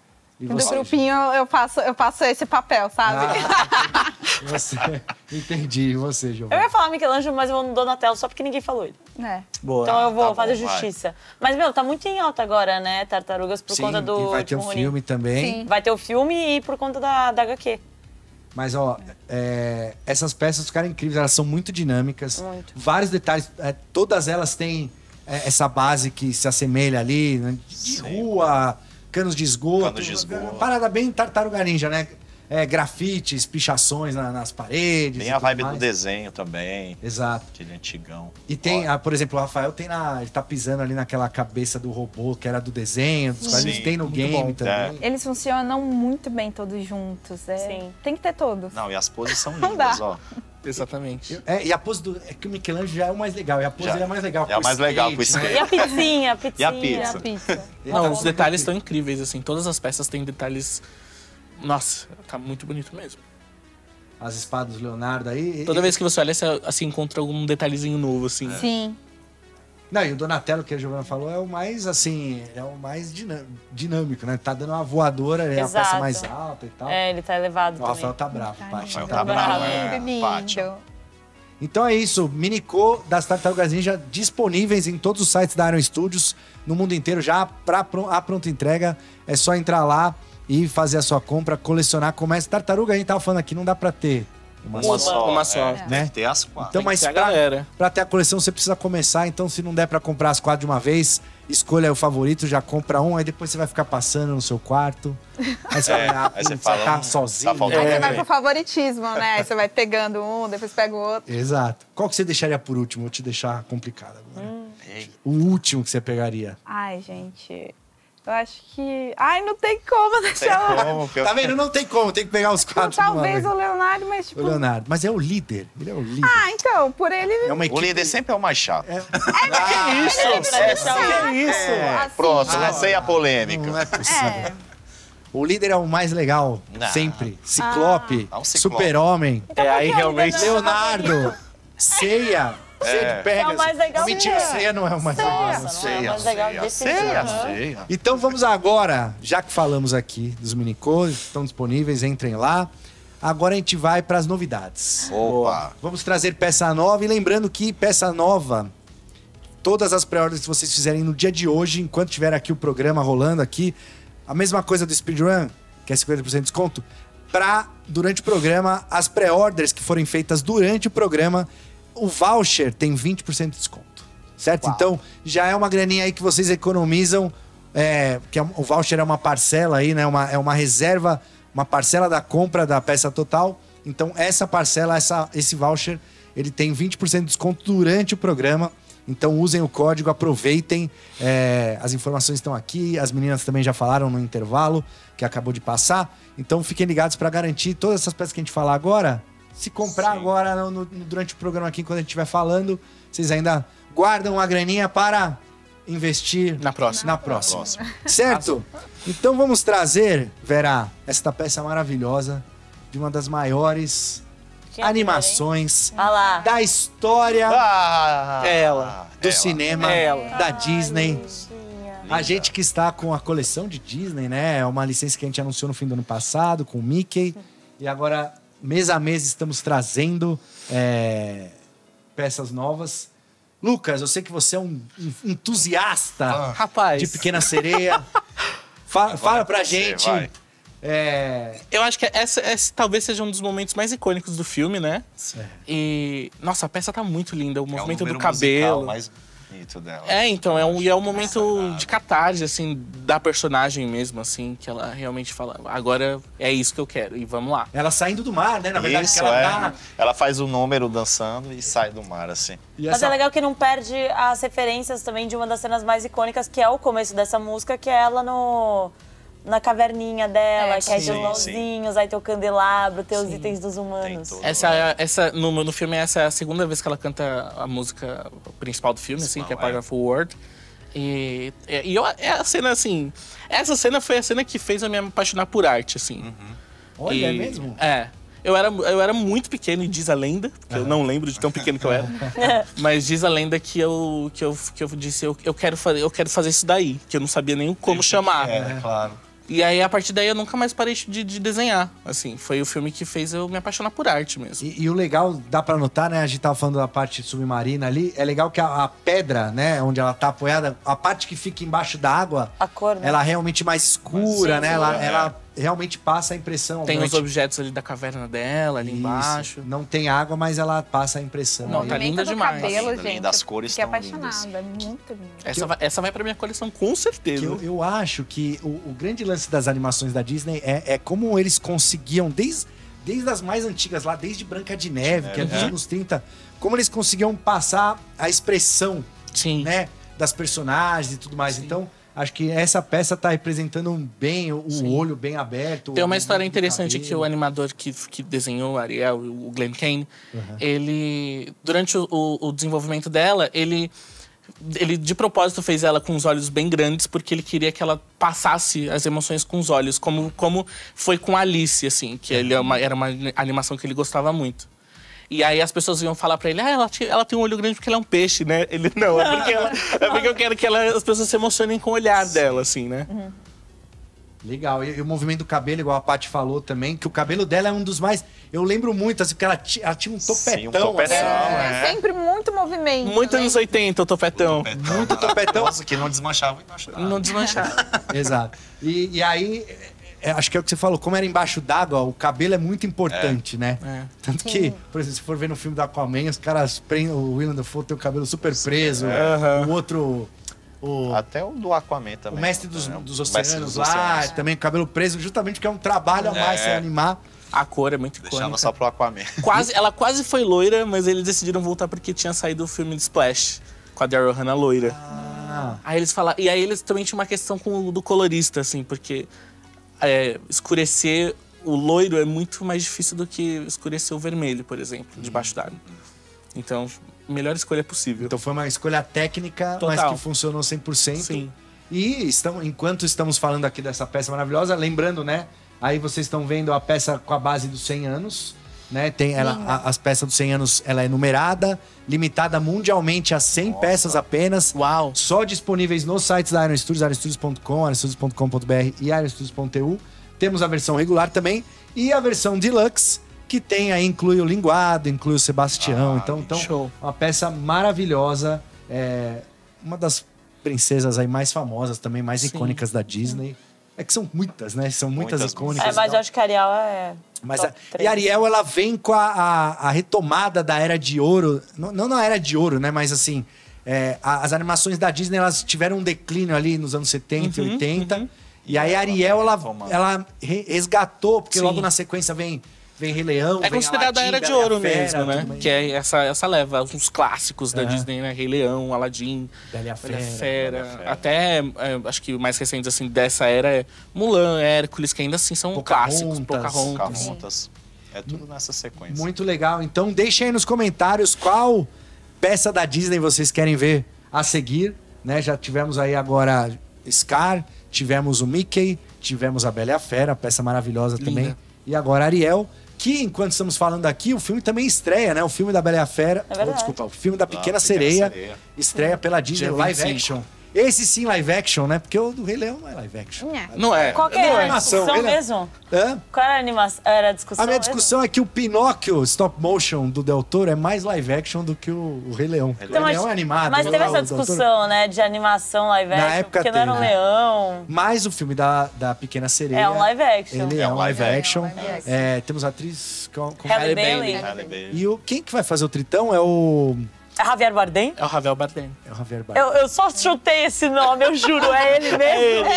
E Do você? grupinho eu faço, eu faço esse papel, sabe? Ah, e você? Entendi. E você, Eu Giovana? ia falar Michelangelo, mas eu vou no Donatello só porque ninguém falou ele. É. Boa. Então eu vou tá fazer bom, vai. justiça. Mas, meu, tá muito em alta agora, né? Tartarugas por Sim, conta do. e vai ter um último Ronin. filme também. Sim. Vai ter o filme e por conta da, da H Q. Mas, ó, é, essas peças ficaram incríveis, elas são muito dinâmicas. Muito. Vários detalhes, é, todas elas têm é, essa base que se assemelha ali, né, de Sim. rua, canos de esgoto. Canos de esgoto. Parada bem tartaruga ninja, né? É, grafites, pichações na- nas paredes. Tem e a tudo vibe mais. do desenho também. Exato. Aquele antigão. E tem, Ó, ah, por exemplo, o Rafael tem na. Ele tá pisando ali naquela cabeça do robô que era do desenho, dos quadrinhos, Sim, tem no muito game bom. também. Eles funcionam muito bem todos juntos. É. Sim. Tem que ter todos. Não, e as poses são Não lindas, dá. ó. Exatamente. É, e a pose do. É que o Michelangelo já é o mais legal. E a pose Já. dele é mais legal. É a com mais legal, com o skate, né? E a pizzinha, a pizzinha. E a pizza? A pizza. Ele Não, tá os com- detalhes estão incríveis, assim. Todas as peças têm detalhes... Nossa, tá muito bonito mesmo. As espadas do Leonardo aí. Toda e- vez que você olha, você assim, encontra algum detalhezinho novo, assim. Sim. Não, e o Donatello, que a Giovana falou, é o mais, assim, é o mais dinâ- dinâmico, né? Tá dando uma voadora, é a peça Exato. mais alta e tal. É, ele tá elevado O também. Rafael tá bravo, Paty. Rafael Tá tá bravo. bravo, é. Lindo, Pátio. lindo. Então é isso, Minicô das Tartarugas Ninja disponíveis em todos os sites da Iron Studios, no mundo inteiro, já pra pron- a pronta entrega. É só entrar lá e fazer a sua compra, colecionar. Começa tartaruga, a gente tava falando aqui, não dá pra ter uma, Uma só. só. uma só. é. Né? Tem que ter as quatro. Então, mas que a pra, galera. pra ter a coleção você precisa começar. Então, se não der pra comprar as quatro de uma vez, escolha o favorito, já compra um, aí depois você vai ficar passando no seu quarto. Aí você É, vai olhar, aí você putz, fala, vai ficar hum, sozinho. tá faltando Aí você É. vai pro favoritismo, né? Aí você vai pegando um, depois pega o outro. Exato. Qual que você deixaria por último? Vou te deixar complicado agora. Ei, O último que você pegaria. Ai, gente. Eu acho que... Ai, não tem como deixar tem como, Tá vendo? Não tem como, tem que pegar os quatro. Talvez o Leonardo, mas tipo... O Leonardo, mas é o líder, ele é o líder. Ah, então, por ele... É uma equipe... O líder sempre é o mais chato. É, que isso? É, que isso? É. Pronto, lancei a polêmica. Não é possível. É. O líder é o mais legal, não. sempre. Ciclope, ah. Super-Homem. Então, é, aí realmente... Leonardo, Ceia... Ceia é. de Pegasus. É o mais legal. Mentira, Ceia não é o mais ceia. legal. Nossa, ceia, não é o mais legal ceia, desse ceia, ceia. Então vamos agora, já que falamos aqui dos minicodes, estão disponíveis, entrem lá. Agora a gente vai para as novidades. Opa! Vamos trazer peça nova e lembrando que peça nova, todas as pré-ordens que vocês fizerem no dia de hoje, enquanto tiver aqui o programa rolando aqui, a mesma coisa do Speedrun, que é cinquenta por cento de desconto, para durante o programa, as pré-orders que forem feitas durante o programa, o voucher tem vinte por cento de desconto, certo? Uau. Então, já é uma graninha aí que vocês economizam, é, que é, o voucher é uma parcela aí, né? Uma, é uma reserva, uma parcela da compra da peça total. Então, essa parcela, essa, esse voucher, ele tem vinte por cento de desconto durante o programa. Então, usem o código, aproveitem. É, as informações estão aqui, as meninas também já falaram no intervalo, que acabou de passar. Então, fiquem ligados para garantir todas essas peças que a gente falar agora. Se comprar Sim. agora no, no, durante o programa aqui, quando a gente estiver falando, vocês ainda guardam uma graninha para investir na próxima. Na próxima. Na próxima. Certo? Então vamos trazer, Vera, esta peça maravilhosa de uma das maiores que animações ah lá. da história ah, ela. do ela. cinema, ela. da Disney. Ai, a gente que está com a coleção de Disney, né? É uma licença que a gente anunciou no fim do ano passado, com o Mickey. E agora... Mês a mês estamos trazendo é, peças novas. Lucas, eu sei que você é um entusiasta ah, rapaz. de Pequena Sereia. Fala, fala pra gente. É... Eu acho que essa, essa talvez seja um dos momentos mais icônicos do filme, né? É. E, nossa, a peça tá muito linda. O é movimento o do cabelo. Mais bonito dela. É, então, é um, e é um momento de catarse, assim, da personagem mesmo, assim, que ela realmente fala, agora é isso que eu quero, e vamos lá. Ela saindo do mar, né? Na verdade, isso, que ela é. tá... Ela faz o número dançando e sai do mar, assim. Mas essa... é legal que não perde as referências também de uma das cenas mais icônicas, que é o começo dessa música, que é ela no... na caverninha dela, é, que aí tem os pauzinhos, aí tem o candelabro, tem sim. os itens dos humanos. Essa, essa, no, no filme, essa é a segunda vez que ela canta a música principal do filme, assim, que é Powerful World. E, e eu, é a cena, assim... Essa cena foi a cena que fez eu me apaixonar por arte, assim. Uhum. Olha, e, é mesmo? É. Eu era, eu era muito pequeno e diz a lenda, que uhum. eu não lembro de tão pequeno que eu era. Mas diz a lenda que eu, que eu, que eu disse, eu, eu, quero fazer, eu quero fazer isso daí. Que eu não sabia nem como chamar. É, é claro. E aí, a partir daí, eu nunca mais parei de, de desenhar, assim. Foi o filme que fez eu me apaixonar por arte mesmo. E, e o legal, dá pra notar, né? A gente tava falando da parte submarina ali. É legal que a, a pedra, né? Onde ela tá apoiada, a parte que fica embaixo da água... A cor, né? Ela é realmente mais escura, sim, né? Sim, ela, é. ela realmente passa a impressão. Tem durante... os objetos ali da caverna dela, ali Isso. embaixo. Não tem água, mas ela passa a impressão. Não, tá linda demais. Cabelo, linda, gente, linda. As cores fiquei estão apaixonada, lindas. é muito linda. Essa, vai, essa vai pra minha coleção, com certeza. Eu, eu acho que o, o grande lance das animações da Disney é, é como eles conseguiam, desde, desde as mais antigas lá, desde Branca de Neve, é, que é dos é. anos trinta, como eles conseguiam passar a expressão Sim. né, das personagens e tudo mais. Sim. Então, acho que essa peça tá representando bem o Sim. olho bem aberto. Tem uma história interessante que o animador que, que desenhou o Ariel, o Glenn Kane, uhum. ele, durante o, o desenvolvimento dela, ele, ele de propósito fez ela com os olhos bem grandes, porque ele queria que ela passasse as emoções com os olhos, como, como foi com Alice, assim, que ele é uma, era uma animação que ele gostava muito. E aí as pessoas iam falar pra ele, ah, ela, ela tem um olho grande porque ela é um peixe, né? Ele, não, é porque, ela, é porque eu quero que ela, as pessoas se emocionem com o olhar Sim. dela, assim, né? Uhum. Legal. E, e o movimento do cabelo, igual a Paty falou também, que o cabelo dela é um dos mais... Eu lembro muito, assim, porque ela, ela tinha um topetão. Sim, um topetão, assim. é. é. Sempre muito movimento. Muito né? anos oitenta, o topetão. O topetão. Muito topetão. Nossa, que não desmanchava embaixo da Não desmanchava. Exato. E, e aí... É, acho que é o que você falou, como era embaixo d'água, o cabelo é muito importante, é. né? É. Tanto que, por exemplo, se for ver no filme do Aquaman, os caras prendem, o Willem Dafoe tem o cabelo super preso, é. o outro... O, Até o do Aquaman também. O mestre dos, né? dos oceanos mestre dos lá, oceanos. também com o cabelo preso, justamente porque é um trabalho a mais É. sem animar. A cor é muito icônica. Deixava só pro Aquaman. Quase, ela quase foi loira, mas eles decidiram voltar porque tinha saído o filme de Splash, com a Daryl Hannah loira. Ah, Ah. Aí eles falaram. E aí eles também tinham uma questão com o do colorista, assim, porque é, escurecer o loiro é muito mais difícil do que escurecer o vermelho, por exemplo, debaixo d'água. Então, melhor escolha possível. Então foi uma escolha técnica, Total. mas que funcionou cem por cento. Sim. E estão, enquanto estamos falando aqui dessa peça maravilhosa, lembrando, né? Aí vocês estão vendo a peça com a base dos cem anos. Né? Tem ela, a, as peças dos cem anos, ela é numerada, limitada mundialmente a cem Nossa. peças apenas. Uau! Só disponíveis nos sites da Iron Studios, iron studios ponto com, iron studios ponto com ponto b r e iron studios ponto t u. Temos a versão regular também e a versão deluxe, que tem aí, inclui o linguado, inclui o Sebastião. Ah, então, então show. Uma peça maravilhosa. É, uma das princesas aí mais famosas, também mais Sim. icônicas da Disney. É que são muitas, né? São muitas, muitas icônicas. É, mas eu acho que a Ariel é... Mas a, e a Ariel, ela vem com a, a, a retomada da Era de Ouro. Não, não na Era de Ouro, né? Mas assim, é, a, as animações da Disney, elas tiveram um declínio ali nos anos setenta e Uhum, oitenta. uhum. E aí a Ariel, ela, ela resgatou, porque Sim. logo na sequência vem, vem Rei Leão, É vem considerada a Aladdin, Era de Bela Ouro Fera, mesmo, né? tudo Que é essa, essa leva, uns clássicos da Uhum. Disney, né? Rei Leão, Aladdin, Bela Bela Fera, Fera. Bela Fera. Até, é, acho que mais recentes, assim, dessa era é Mulan, Hércules, que ainda assim são Pocahontas. clássicos. Pocahontas. Pocahontas. É tudo nessa sequência. Muito legal. Então deixem aí nos comentários qual peça da Disney vocês querem ver a seguir, né? Já tivemos aí agora Scar, tivemos o Mickey, tivemos a Bela e a Fera, peça maravilhosa Linda. também. E agora Ariel, que enquanto estamos falando aqui, o filme também estreia, né? O filme da Bela e a Fera, É verdade. oh, desculpa, o filme da Pequena, Ah, Pequena Sereia, Sereia. estreia pela Disney Dia live vinte e cinco. action. Esse sim live action, né? Porque o do Rei Leão não é live action. Não é. Qual que Não, era a animação, discussão ele é- mesmo? Hã? Qual era a, animação? Era a discussão A minha mesmo? discussão é que o Pinóquio stop motion do Del Toro é mais live action do que o, o Rei Leão. Então, o Rei mas, Leão é animado. mas né? teve O essa Del Toro- discussão, né, de animação live Na action, época porque não era um teve, né? leão. Mas o filme da, da Pequena Sereia... É um live action. Ele é, É um um live live action. action. É, temos a atriz... Com, com Halle Halle Bailey. Bailey. Halle Bailey. E o, quem que vai fazer o Tritão é o... É Javier Bardem? É o Javier Bardem. É o Javier Bardem. Eu, eu só chutei esse nome, eu juro, é ele mesmo.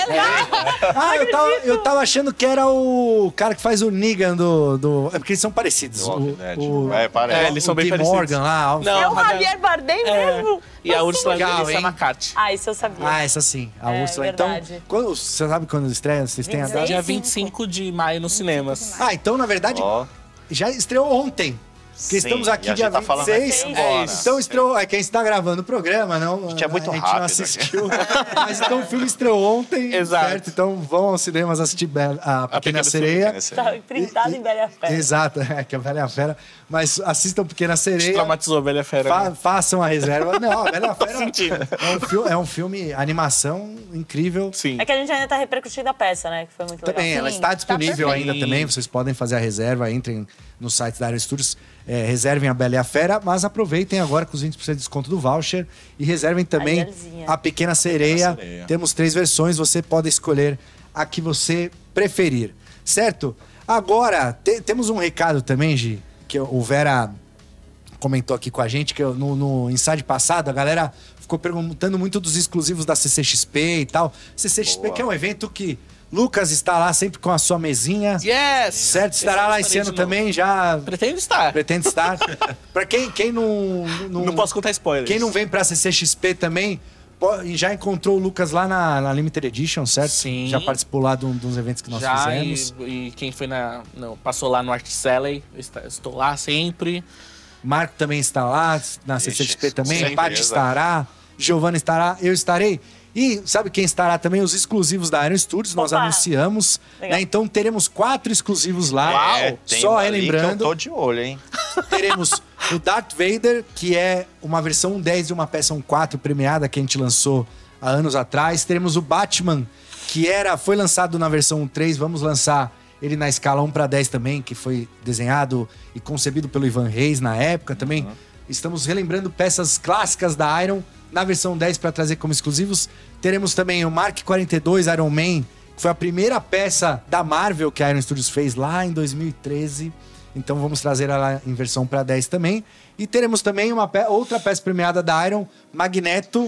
Ah, eu tava, eu tava achando que era o cara que faz o Negan do... do é porque eles são parecidos. Do Walking O, Dead. o, É, parece. É, eles são o bem Tim parecidos. Morgan lá. o- Não, É o Javier- Javier Bardem É. mesmo. E a Úrsula legal, Melissa hein? McCarthy. Ah, isso eu sabia. Ah, essa sim. A É, Úrsula. verdade. Então, quando, você sabe quando estreia? Vocês têm a vinte e seis. data? Dia vinte e cinco de maio nos cinemas. Ah, então, na verdade, Ó, já estreou ontem. Porque sim, estamos aqui e a dia gente tá falando vinte e seis. aqui agora. Então estreou. É quem está gravando o programa, não? A gente é muito a gente rápido não aqui. assistiu. Mas então o filme estreou ontem. Exato. Certo? Então vão aos cinemas assistir Be- a Pequena Pequena Sereia. Pequena Sereia. Tá printado em Bela Fera. Exato, é que é a Bela e a Fera. Mas assistam Pequena Sereia. Traumatizou a Bela Fera. Fa- né? façam a reserva. Não, a Bela e a Fera sentindo. é um, filme, é um filme, animação incrível. Sim. É que a gente ainda tá repercutindo a peça, né? Que foi muito Também, legal. ela está disponível perfeito. ainda também. Vocês podem fazer a reserva, entrem no site da Iron Studios, é, reservem a Bela e a Fera, mas aproveitem agora com os vinte por cento de desconto do voucher e reservem também Arielzinha. a Pequena Sereia. Sereia. Temos três versões, você pode escolher a que você preferir, certo? Agora, te- temos um recado também, Gi, que o Vera comentou aqui com a gente, que eu- no, no Inside passado, a galera ficou perguntando muito dos exclusivos da C C X P e tal. C C X P Boa. que é um evento que Lucas está lá sempre com a sua mesinha. Yes! Certo? Estará lá esse ano também, já Pretendo estar. pretende estar. Pra quem, quem não, não... Não posso contar spoilers. Quem não vem pra C C X P também, po- já encontrou o Lucas lá na, na Limited Edition, certo? Sim. Já participou lá de um dos eventos que nós Já, fizemos. e, e quem foi na. Não, passou lá no Art Sally, eu está- estou lá sempre. Marco também está lá, na C C X P Ixi, também. com Paty certeza. estará, Giovanna estará, eu estarei. E sabe quem estará também? Os exclusivos da Iron Studios, nós Opa! anunciamos. Legal. Né? Então teremos quatro exclusivos lá. É, tem Só um ali que relembrando. eu tô de olho, hein? Teremos o Darth Vader, que é uma versão um dez e uma peça um quatro premiada que a gente lançou há anos atrás. Teremos o Batman, que era, foi lançado na versão um três, vamos lançar ele na escala um para dez também, que foi desenhado e concebido pelo Ivan Reis na época também. Uhum. Estamos relembrando peças clássicas da Iron na versão dez para trazer como exclusivos. Teremos também o Mark quarenta e dois Iron Man, que foi a primeira peça da Marvel que a Iron Studios fez lá em dois mil e treze. Então vamos trazer ela em versão para dez também. E teremos também uma pe- outra peça premiada da Iron, Magneto,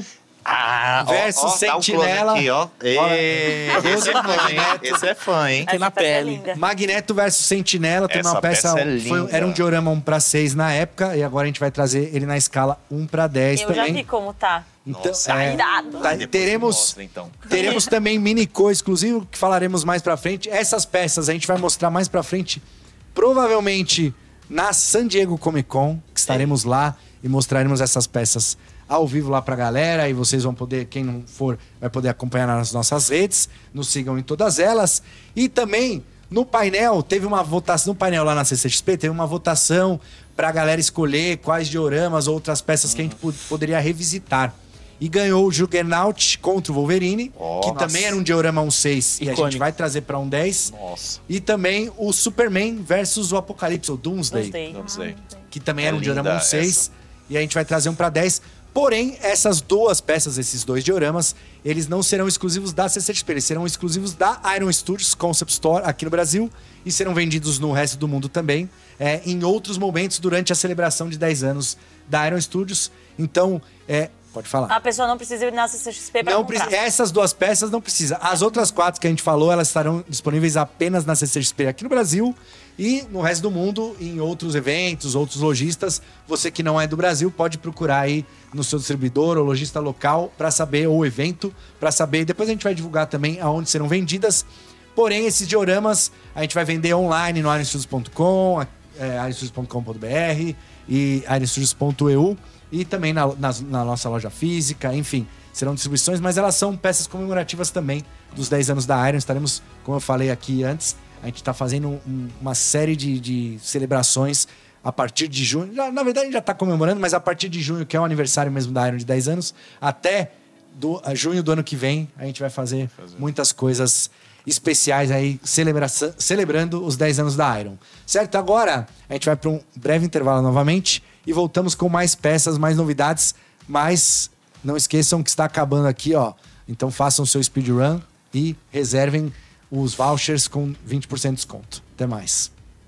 Ah, versus ó, ó, dá um close Sentinela. aqui, ó. Ê, esse é fã, hein? Esse é fã, hein? Tem na pele. Magneto versus Sentinela, tem Essa uma peça, peça é foi- linda. era um diorama um para seis na época, e agora a gente vai trazer ele na escala um para dez Eu também. já vi como tá. Então, Nossa, é, irado. tá, Depois teremos, mostra, então. teremos também mini co exclusivo, que falaremos mais pra frente. Essas peças a gente vai mostrar mais pra frente, provavelmente na San Diego Comic Con, que estaremos lá e mostraremos essas peças ao vivo lá pra galera. E vocês vão poder, quem não for, vai poder acompanhar nas nossas redes. Nos sigam em todas elas. E também, no painel, teve uma votação, no painel lá na C C X P, teve uma votação pra galera escolher quais dioramas ou outras peças que a gente po- poderia revisitar. E ganhou o Juggernaut contra o Wolverine, Oh, que nossa. também era um diorama um seis e a gente Icônico. vai trazer pra um dez. Nossa. E também o Superman versus o Apocalipse, o Doomsday, Gostei. Vamos ver. que também É era um linda diorama um seis. essa. E a gente vai trazer um pra dez. Porém, essas duas peças, esses dois dioramas, eles não serão exclusivos da C C X P, eles serão exclusivos da Iron Studios Concept Store aqui no Brasil e serão vendidos no resto do mundo também, é, em outros momentos durante a celebração de dez anos da Iron Studios. Então, é, pode falar. A pessoa não precisa ir na C C X P pra Não comprar. precisa, essas duas peças não precisa. As outras quatro que a gente falou, elas estarão disponíveis apenas na C C X P aqui no Brasil e no resto do mundo, em outros eventos, outros lojistas. Você que não é do Brasil pode procurar aí no seu distribuidor ou lojista local para saber, ou evento, para saber. Depois a gente vai divulgar também aonde serão vendidas. Porém, esses dioramas a gente vai vender online no iron studios ponto com, é, iron studios ponto com ponto b r e iron studios ponto e u e também na, na, na nossa loja física, enfim, serão distribuições, mas elas são peças comemorativas também dos dez anos da Iron. Estaremos, como eu falei aqui antes, a gente está fazendo um- uma série de, de celebrações a partir de junho. Já, na verdade, a gente já está comemorando, mas a partir de junho, que é o aniversário mesmo da Iron de dez anos, até do, a junho do ano que vem, a gente vai fazer, muitas coisas especiais aí, celebração- celebrando os dez anos da Iron. Certo? Agora, a gente vai para um breve intervalo novamente e voltamos com mais peças, mais novidades, mas não esqueçam que está acabando aqui, ó. Então façam o seu speedrun e reservem os vouchers com vinte por cento de desconto. Até mais.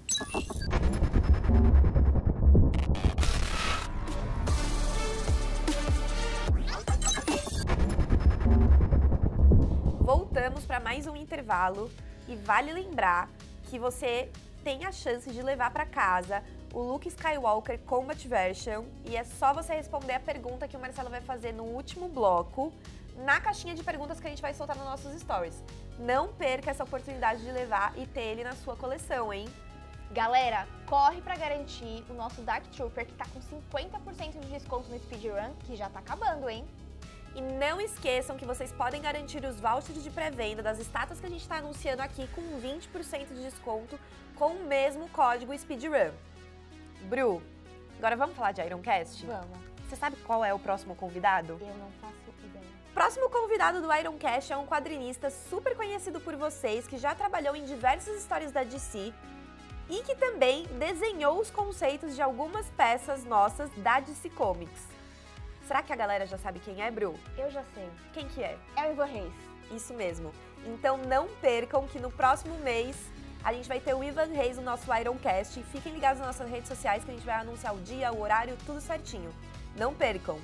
Voltamos para mais um intervalo e vale lembrar que você tem a chance de levar para casa o Luke Skywalker Combat Version e é só você responder a pergunta que o Marcelo vai fazer no último bloco na caixinha de perguntas que a gente vai soltar nos nossos stories. Não perca essa oportunidade de levar e ter ele na sua coleção, hein? Galera, corre pra garantir o nosso Dark Trooper, que tá com cinquenta por cento de desconto no Speedrun, que já tá acabando, hein? E não esqueçam que vocês podem garantir os vouchers de pré-venda das estátuas que a gente está anunciando aqui com vinte por cento de desconto com o mesmo código SpeedRun. Bru, agora vamos falar de Ironcast? Vamos. Você sabe qual é o próximo convidado? Eu não faço ideia. Próximo convidado do Ironcast é um quadrinista super conhecido por vocês, que já trabalhou em diversas histórias da D C e que também desenhou os conceitos de algumas peças nossas da D C Comics. Será que a galera já sabe quem é, Bru? Eu já sei. Quem que é? É o Ivan Reis. Isso mesmo. Então não percam que no próximo mês a gente vai ter o Ivan Reis no nosso Ironcast. Fiquem ligados nas nossas redes sociais que a gente vai anunciar o dia, o horário, tudo certinho. Não percam!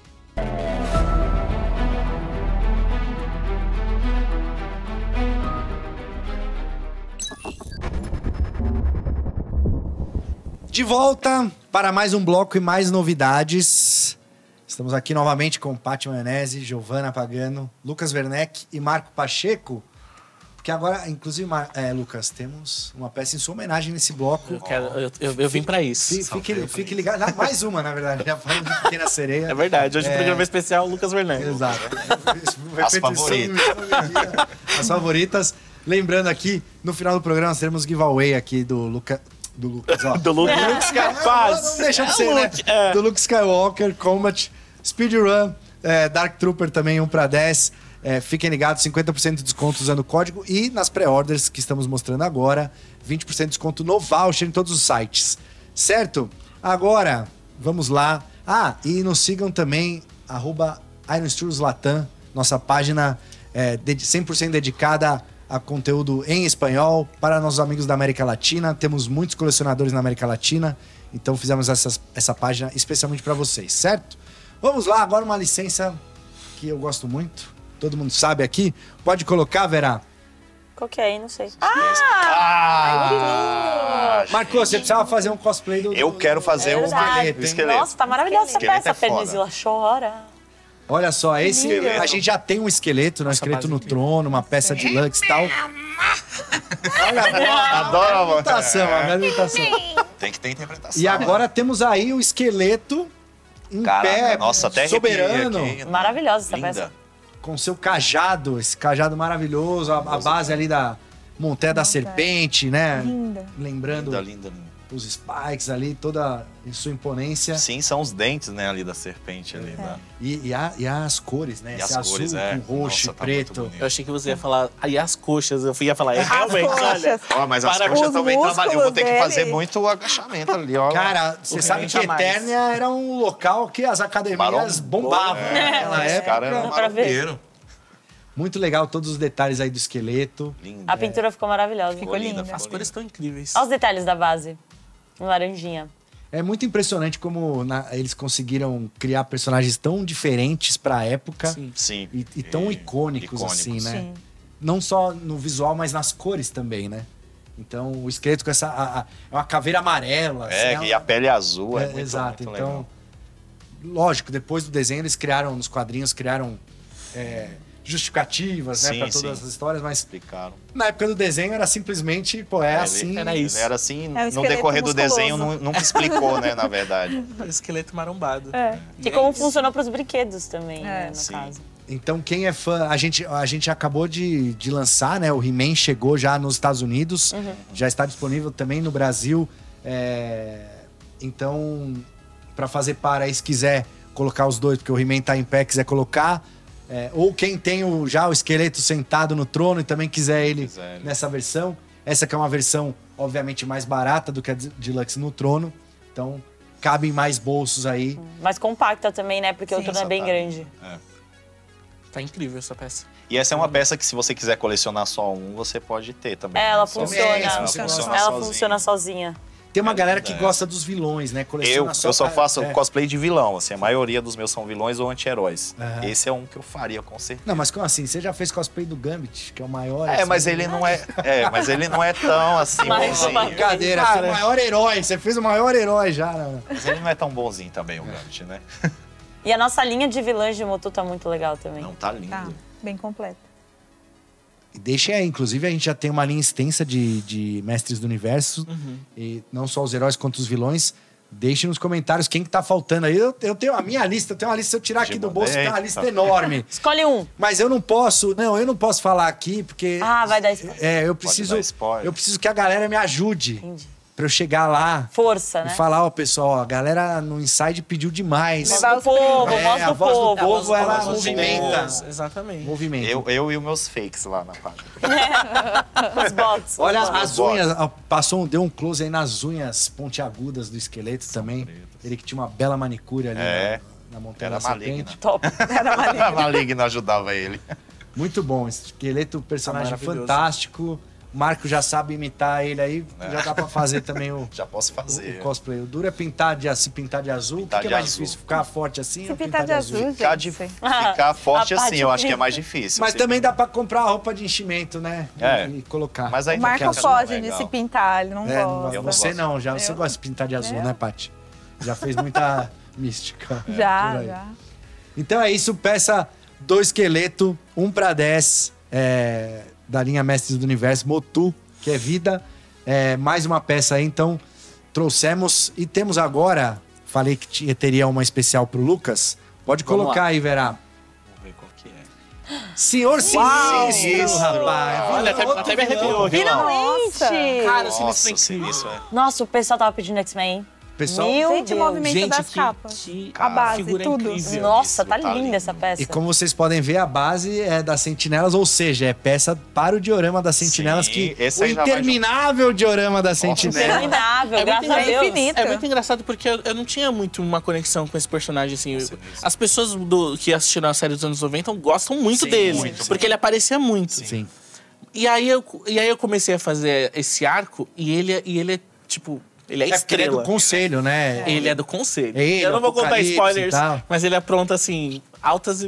De volta para mais um bloco e mais novidades. Estamos aqui novamente com Paty Maionese, Giovana Pagano, Lucas Werneck e Marco Pacheco. Porque agora, inclusive, Mar- é, Lucas, temos uma peça em sua homenagem nesse bloco. Eu, quero, eu, eu, eu vim pra isso. Fique, fique, fique ligado. Ah, mais uma, na verdade. Já falando de Pequena Sereia. É verdade, hoje É. o programa é especial Lucas Werneck. Exato. As favoritas. As favoritas. Lembrando aqui, no final do programa, nós teremos giveaway aqui do Lucas. Do Lucas, ó. Do Lucas. Do Luke Skywalker. Não deixa de ser, né? É. Do Luke Skywalker, Combat, Speedrun, é, Dark Trooper também, um para dez. É, fiquem ligados, cinquenta por cento de desconto usando o código. E nas pré-orders que estamos mostrando agora, vinte por cento de desconto no voucher em todos os sites. Certo? Agora, vamos lá. Ah, e nos sigam também, arroba Iron Studios Latam, nossa página é, de- cem por cento dedicada a conteúdo em espanhol para nossos amigos da América Latina. Temos muitos colecionadores na América Latina, então fizemos essas- essa página especialmente para vocês, certo? Vamos lá, agora uma licença que eu gosto muito. Todo mundo sabe aqui. Pode colocar, Vera? Qual que é aí? Não sei. Ah! Marcos, você precisava fazer um cosplay do... Eu quero fazer um esqueleto, hein? esqueleto. Nossa, tá maravilhosa essa Esqueleto peça. é A foda. Pernizila chora. Olha só, esse, Esqueleto. a gente já tem um esqueleto, né? Um esqueleto no trono, uma peça de luxe e tal. Olha, Adoro a imitação, a minha imitação. Tem que ter interpretação. E agora temos aí o esqueleto em Caraca, pé, nossa, até arrepiei soberano, aqui. Maravilhosa essa Linda. peça. com seu cajado, esse cajado maravilhoso, a, a base ali da montanha da serpente, né? Linda. Lembrando Linda, linda, linda. os spikes ali, toda em sua imponência. Sim, são os dentes, né, ali da serpente. Ali, da... E, e, a- e as cores, né? E Esse as azul cores, é. com roxo Nossa, e tá muito preto. bonito. Eu achei que você ia falar, aí as coxas, eu ia falar, é realmente, olha. Ó, mas as Para coxas os também trabalham. Eu vou ter que músculos fazer dele. muito agachamento ali, ó. Cara, você O sabe que Realmente a mais. Eternia era um local que as academias Maromba. bombavam É, naquela esse época. cara era um Dá pra ver. marombeiro. Muito legal todos os detalhes aí do esqueleto. Lindo. A pintura ficou maravilhosa. Ficou linda. As cores estão incríveis. Olha os detalhes da base. Um laranjinha. É muito impressionante como na- eles conseguiram criar personagens tão diferentes pra época Sim. Sim. e, e tão E- icônicos, icônicos. assim, né? Sim. Não só no visual, mas nas cores também, né? Então, o esqueleto com essa... a- a- é uma caveira amarela. É, assim, e a pele azul é, É, muito, exato. muito Então, legal. lógico, depois do desenho eles criaram, nos quadrinhos, criaram é, justificativas, né, Sim, pra todas sim. as histórias, mas Explicaram. na época do desenho era simplesmente, pô, é Ele- assim. era isso. Ele era assim, É um no esqueleto decorrer do musculoso. desenho nu- nunca explicou, né, na verdade. O esqueleto marombado. É. E E é como isso. funcionou pros brinquedos também, né, no Sim. caso. Então, quem é fã, a gente, a gente acabou de, de lançar, né? O He-Man chegou já nos Estados Unidos, já está disponível também no Brasil. É, então, para fazer par aí, se quiser colocar os dois, porque o He-Man tá em pé, quiser colocar. é, ou quem tem o, já o esqueleto sentado no trono e também quiser ele Quiser ele. nessa versão. Essa que é uma versão, obviamente, mais barata do que a Deluxe no trono. Então, cabem mais bolsos aí. Mas compacta também, né? Porque o Sim. trono é bem grande. Tá incrível essa peça. E essa é uma peça que, se você quiser colecionar só um, você pode ter também. É, ela Só- funciona. Ela funciona Ela sozinha. funciona sozinha. Tem uma É galera linda, que é. gosta dos vilões, né? Coleciona Eu, eu só faço é. cosplay de vilão, assim, a maioria dos meus são vilões ou anti-heróis. Aham. Esse é um que eu faria, com certeza. Não, mas como assim? Você já fez cosplay do Gambit, que é o maior... É, assim, mas ele não é, é, mas ele não é tão assim Mas- bonzinho. Brincadeira, você é o maior herói. Você fez o maior herói já, né? Mas ele não é tão bonzinho também, o Gambit, né? E a nossa linha de vilãs de Motu tá muito legal também. Não, tá lindo. Tá, bem completa. E deixa aí, inclusive a gente já tem uma linha extensa de, de mestres do universo. Uhum. E não só os heróis quanto os vilões. Deixe nos comentários quem que tá faltando aí. Eu, eu tenho a minha lista, eu tenho uma lista, se eu tirar aqui Te do bolso, mandei. tem uma lista enorme. Escolhe um. Mas eu não posso, não, eu não posso falar aqui, porque... Ah, vai dar spoiler. É, eu Pode preciso, dar spoiler. eu preciso que a galera me ajude. Entendi. Pra eu chegar lá Força, e né? falar, ó, pessoal, ó, a galera no Inside pediu demais. Voz do povo, É, voz a do voz do povo. povo, A voz do ela povo. movimenta. Exatamente. Movimento. Eu, eu e os meus fakes lá na página. Os bots. Olha os bots. as unhas, ó, passou, um- deu um close aí nas unhas pontiagudas do esqueleto também. Ele que tinha uma bela manicure ali É. na, na montanha Era da maligna. serpente. Top. A maligna ajudava ele. Muito bom, esse esqueleto, personagem Tá maravilhoso. fantástico. O Marco já sabe imitar ele aí, É. já dá pra fazer também o, Já posso o, fazer. o cosplay. O duro é pintar de, se pintar de azul. Pintar o que, que de é mais azul. difícil? Ficar forte assim Se ou pintar de azul, Ficar, de, gente. ficar forte A assim, parte eu acho que é preta. mais difícil. Mas Você- também dá pra comprar roupa de enchimento, né? É. E, e colocar. Mas aí O não Marco fica foge legal. de se pintar, ele não É, gosta. Eu não você gosto. não, já você Eu- gosta de pintar de azul, Eu? né, Paty? Já fez muita mística. por Já, aí. já. Então é isso, peça do esqueleto, um para dez, é, da linha Mestres do Universo, Motu, que é vida. É, mais uma peça aí, então trouxemos e temos agora, falei que tinha- teria uma especial pro Lucas, pode Vamos colocar lá. aí, Verá. Vamos ver qual que é. Senhor Sinistro, Sinistro. rapaz. Olha, até, até me arrepiou. viu? Finalmente! Cara, Nossa, Sinistro é incrível. isso é. Nossa, o pessoal tava pedindo X-Men, hein? Pessoal, Meu Gente, o Deus. movimento Gente, das que, capas. que A base, figura tudo. incrível. Nossa, Isso, tá tá linda lindo. essa peça. e como vocês podem ver, a base é das Sentinelas, ou seja, é peça para o diorama das Sentinelas, Sim, que esse o aí já vai interminável diorama das Sentinelas. Interminável, É graças muito a Deus. infinito. É muito engraçado porque eu, eu não tinha muito uma conexão com esse personagem, assim. Nossa, Eu- isso. as pessoas do- que assistiram a série dos anos noventa gostam muito Sim, dele. muito, porque ele aparecia muito. Sim. E aí, eu, e aí eu comecei a fazer esse arco e ele, é- e ele é, tipo... Ele é É porque ele é estrela. do conselho, né? Ele é do conselho. Ele, eu não vou contar Apocalipse spoilers, e tal. mas ele apronta, assim, altas e...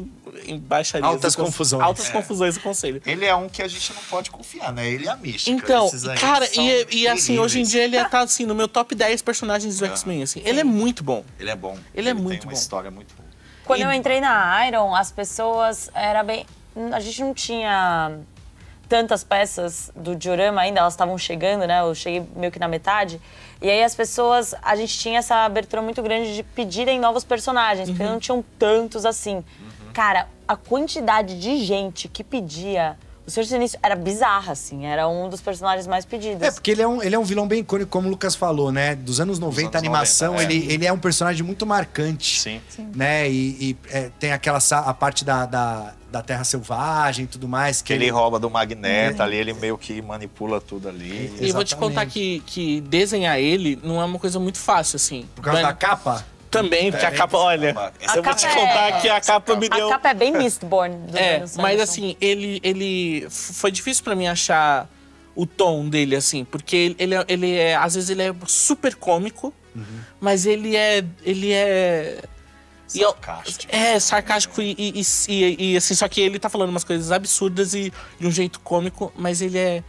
em baixarias. Altas do confusões. Altas É. confusões do conselho. Ele é um que a gente não pode confiar, né? Ele é a mística. Então, Esses aí cara, são e, e assim, hoje em terríveis. dia ele tá assim, no meu top dez personagens do X-Men, assim. Ele é muito bom. Ele é bom. Ele é tem muito uma bom. história muito boa. Quando E- eu entrei na Iron, as pessoas era bem. A gente não tinha tantas peças do diorama ainda, elas estavam chegando, né? Eu cheguei meio que na metade. E aí as pessoas, a gente tinha essa abertura muito grande de pedirem novos personagens, porque não tinham tantos assim. Cara, a quantidade de gente que pedia o Senhor Sinistro era bizarra, assim. Era um dos personagens mais pedidos. É, porque ele é, um, ele é um vilão bem icônico, como o Lucas falou, né? Dos anos noventa, a anos animação, noventa, é. ele, ele é um personagem muito marcante. Sim. Né? E, e, é, tem aquela sa- a parte da, da, da Terra Selvagem e tudo mais. Que Que ele rouba do Magneto ali, ele meio que manipula tudo ali. E eu vou te contar que, que desenhar ele não é uma coisa muito fácil, assim. Por causa Mas- da capa? Também, porque a capa, olha, A eu vou capa te é- contar que a capa me deu... A capa é bem Mistborn. Do É, Daniel mas Sanderson. assim, ele, ele... Foi difícil pra mim achar o tom dele, assim, porque ele, ele, é, ele é... Às vezes ele é super cômico, mas ele é... Ele é... e eu- Sarcástico. é, sarcástico e, e, e- e- e, assim, só que ele tá falando umas coisas absurdas e de um jeito cômico, mas ele é...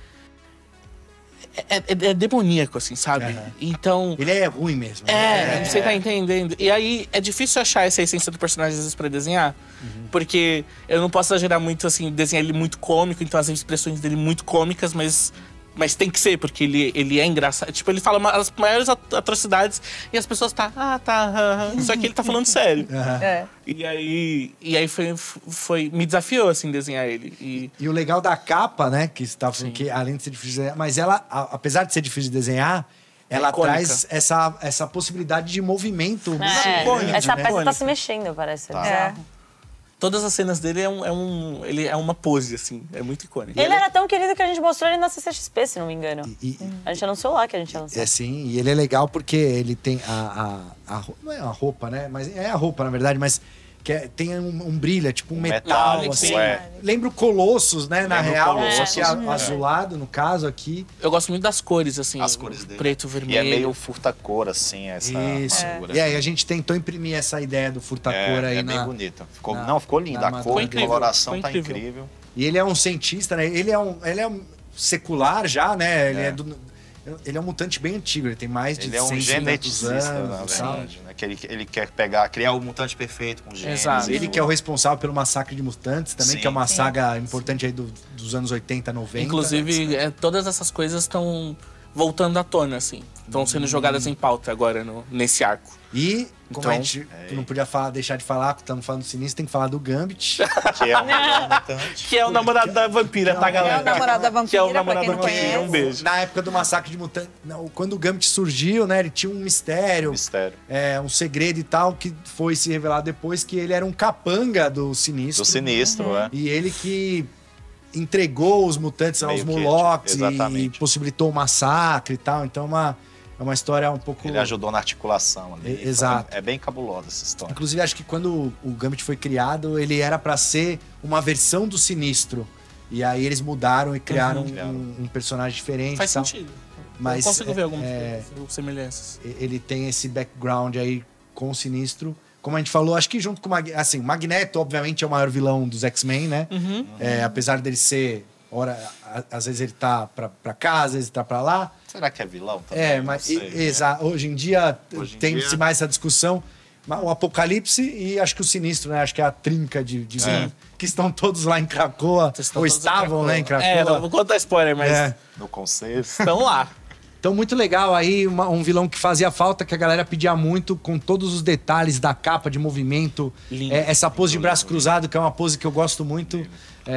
É, é- é demoníaco, assim, sabe? Aham. Então... Ele é ruim mesmo. É, né? você tá entendendo. E aí é difícil achar essa essência do personagem às vezes pra desenhar. Porque eu não posso exagerar muito, assim, desenhar ele muito cômico, então as expressões dele muito cômicas, mas, mas tem que ser, porque ele, ele é engraçado. Tipo, ele fala uma- as maiores at- atrocidades e as pessoas tá, ah, tá, ah, ah. Só que ele tá falando sério. Aham. É. E aí, e aí foi, foi. Me desafiou, assim, desenhar ele. E E o legal da capa, né, que você tá falando que além de ser difícil de desenhar, mas ela, a- apesar de ser difícil de desenhar, ela icônica. traz essa, essa possibilidade de movimento. muito É, grande, essa né? peça tá se mexendo, parece. É bizarro. todas as cenas dele é, um, é, um, ele é uma pose, assim. É muito icônico. Ele era tão querido que a gente mostrou ele na C C X P, se não me engano. E- A gente anunciou lá que a gente ia lançar. É sim, e ele é legal porque ele tem a, a, a rou- não é a roupa, né? Mas é a roupa, na verdade, mas que é- tem um, um brilho, é tipo um metal, metálico, assim. sim. É. Lembra o Colossus, né? Na Lembra o real, Colossus, só que a- é. azulado, no caso, aqui. Eu gosto muito das cores, assim. As cores dele. Preto, E vermelho. é meio furta-cor, assim, essa Isso. armadura. E aí a gente tentou imprimir essa ideia do furtacor É, aí é na... bem bonita. Ficou, na- não, ficou linda. na A cor, armadura a dele. coloração Foi tá incrível. incrível. E ele é um cientista, né? Ele é um, ele é um secular já, né? Ele é, É. do, ele é um mutante bem antigo, ele tem mais de Ele é um cem, duzentos geneticista, na anos. tal. verdade. Né? Que ele, ele quer pegar, criar o mutante perfeito com genes. Exato. Ele que é o responsável pelo massacre de mutantes também, Sim. que é uma Sim. saga importante aí do- dos anos oitenta, noventa. Inclusive, é, todas essas coisas estão voltando à tona, assim. Estão sendo jogadas em pauta agora no, nesse arco. E, como Então, a gente não podia falar, deixar de falar, estamos falando do Sinistro, tem que falar do Gambit. Que é o melhor mutante. Que é o namorado da vampira, tá, galera? É o namorado da vampira, Que é o pra namorado quem da não vampira. conhece. Um beijo. Na época do massacre de mutantes, não, quando o Gambit surgiu, né, ele tinha um mistério, Mistério. é, um segredo e tal, que foi se revelar depois que ele era um capanga do Sinistro. Do sinistro, é. E ele que entregou os mutantes aos Meio que, Morlocks e, exatamente. possibilitou o massacre e tal. Então é uma, é uma história um pouco... Ele ajudou na articulação ali. E- exato. É bem cabulosa essa história. Inclusive, acho que quando o Gambit foi criado, ele era pra ser uma versão do Sinistro. E aí eles mudaram e criaram Uhum. um, um personagem diferente. Faz e tal. sentido. Mas Eu consigo ver é- algumas é, semelhanças. ele tem esse background aí com o Sinistro. Como a gente falou, acho que junto com o Mag... assim, o Magneto, obviamente, é o maior vilão dos X-Men, né? Uhum. É, apesar dele ser... Ora, a- às vezes ele tá pra, pra cá, às vezes ele tá pra lá. Será que é vilão também? É, Não mas sei, e- né? exa- hoje em dia Hoje em tem-se dia- mais essa discussão. Mas o Apocalipse e acho que o Sinistro, né? Acho que é a trinca de, de vilões que estão todos lá em Krakoa, Estão ou todos em estavam, né, em Krakoa. É, não vou contar spoiler, mas É. No conselho. estão lá. Então, muito legal aí, uma- um vilão que fazia falta, que a galera pedia muito, com todos os detalhes da capa, de movimento. Lindo. É, essa pose de braço cruzado, que é uma pose que eu gosto muito.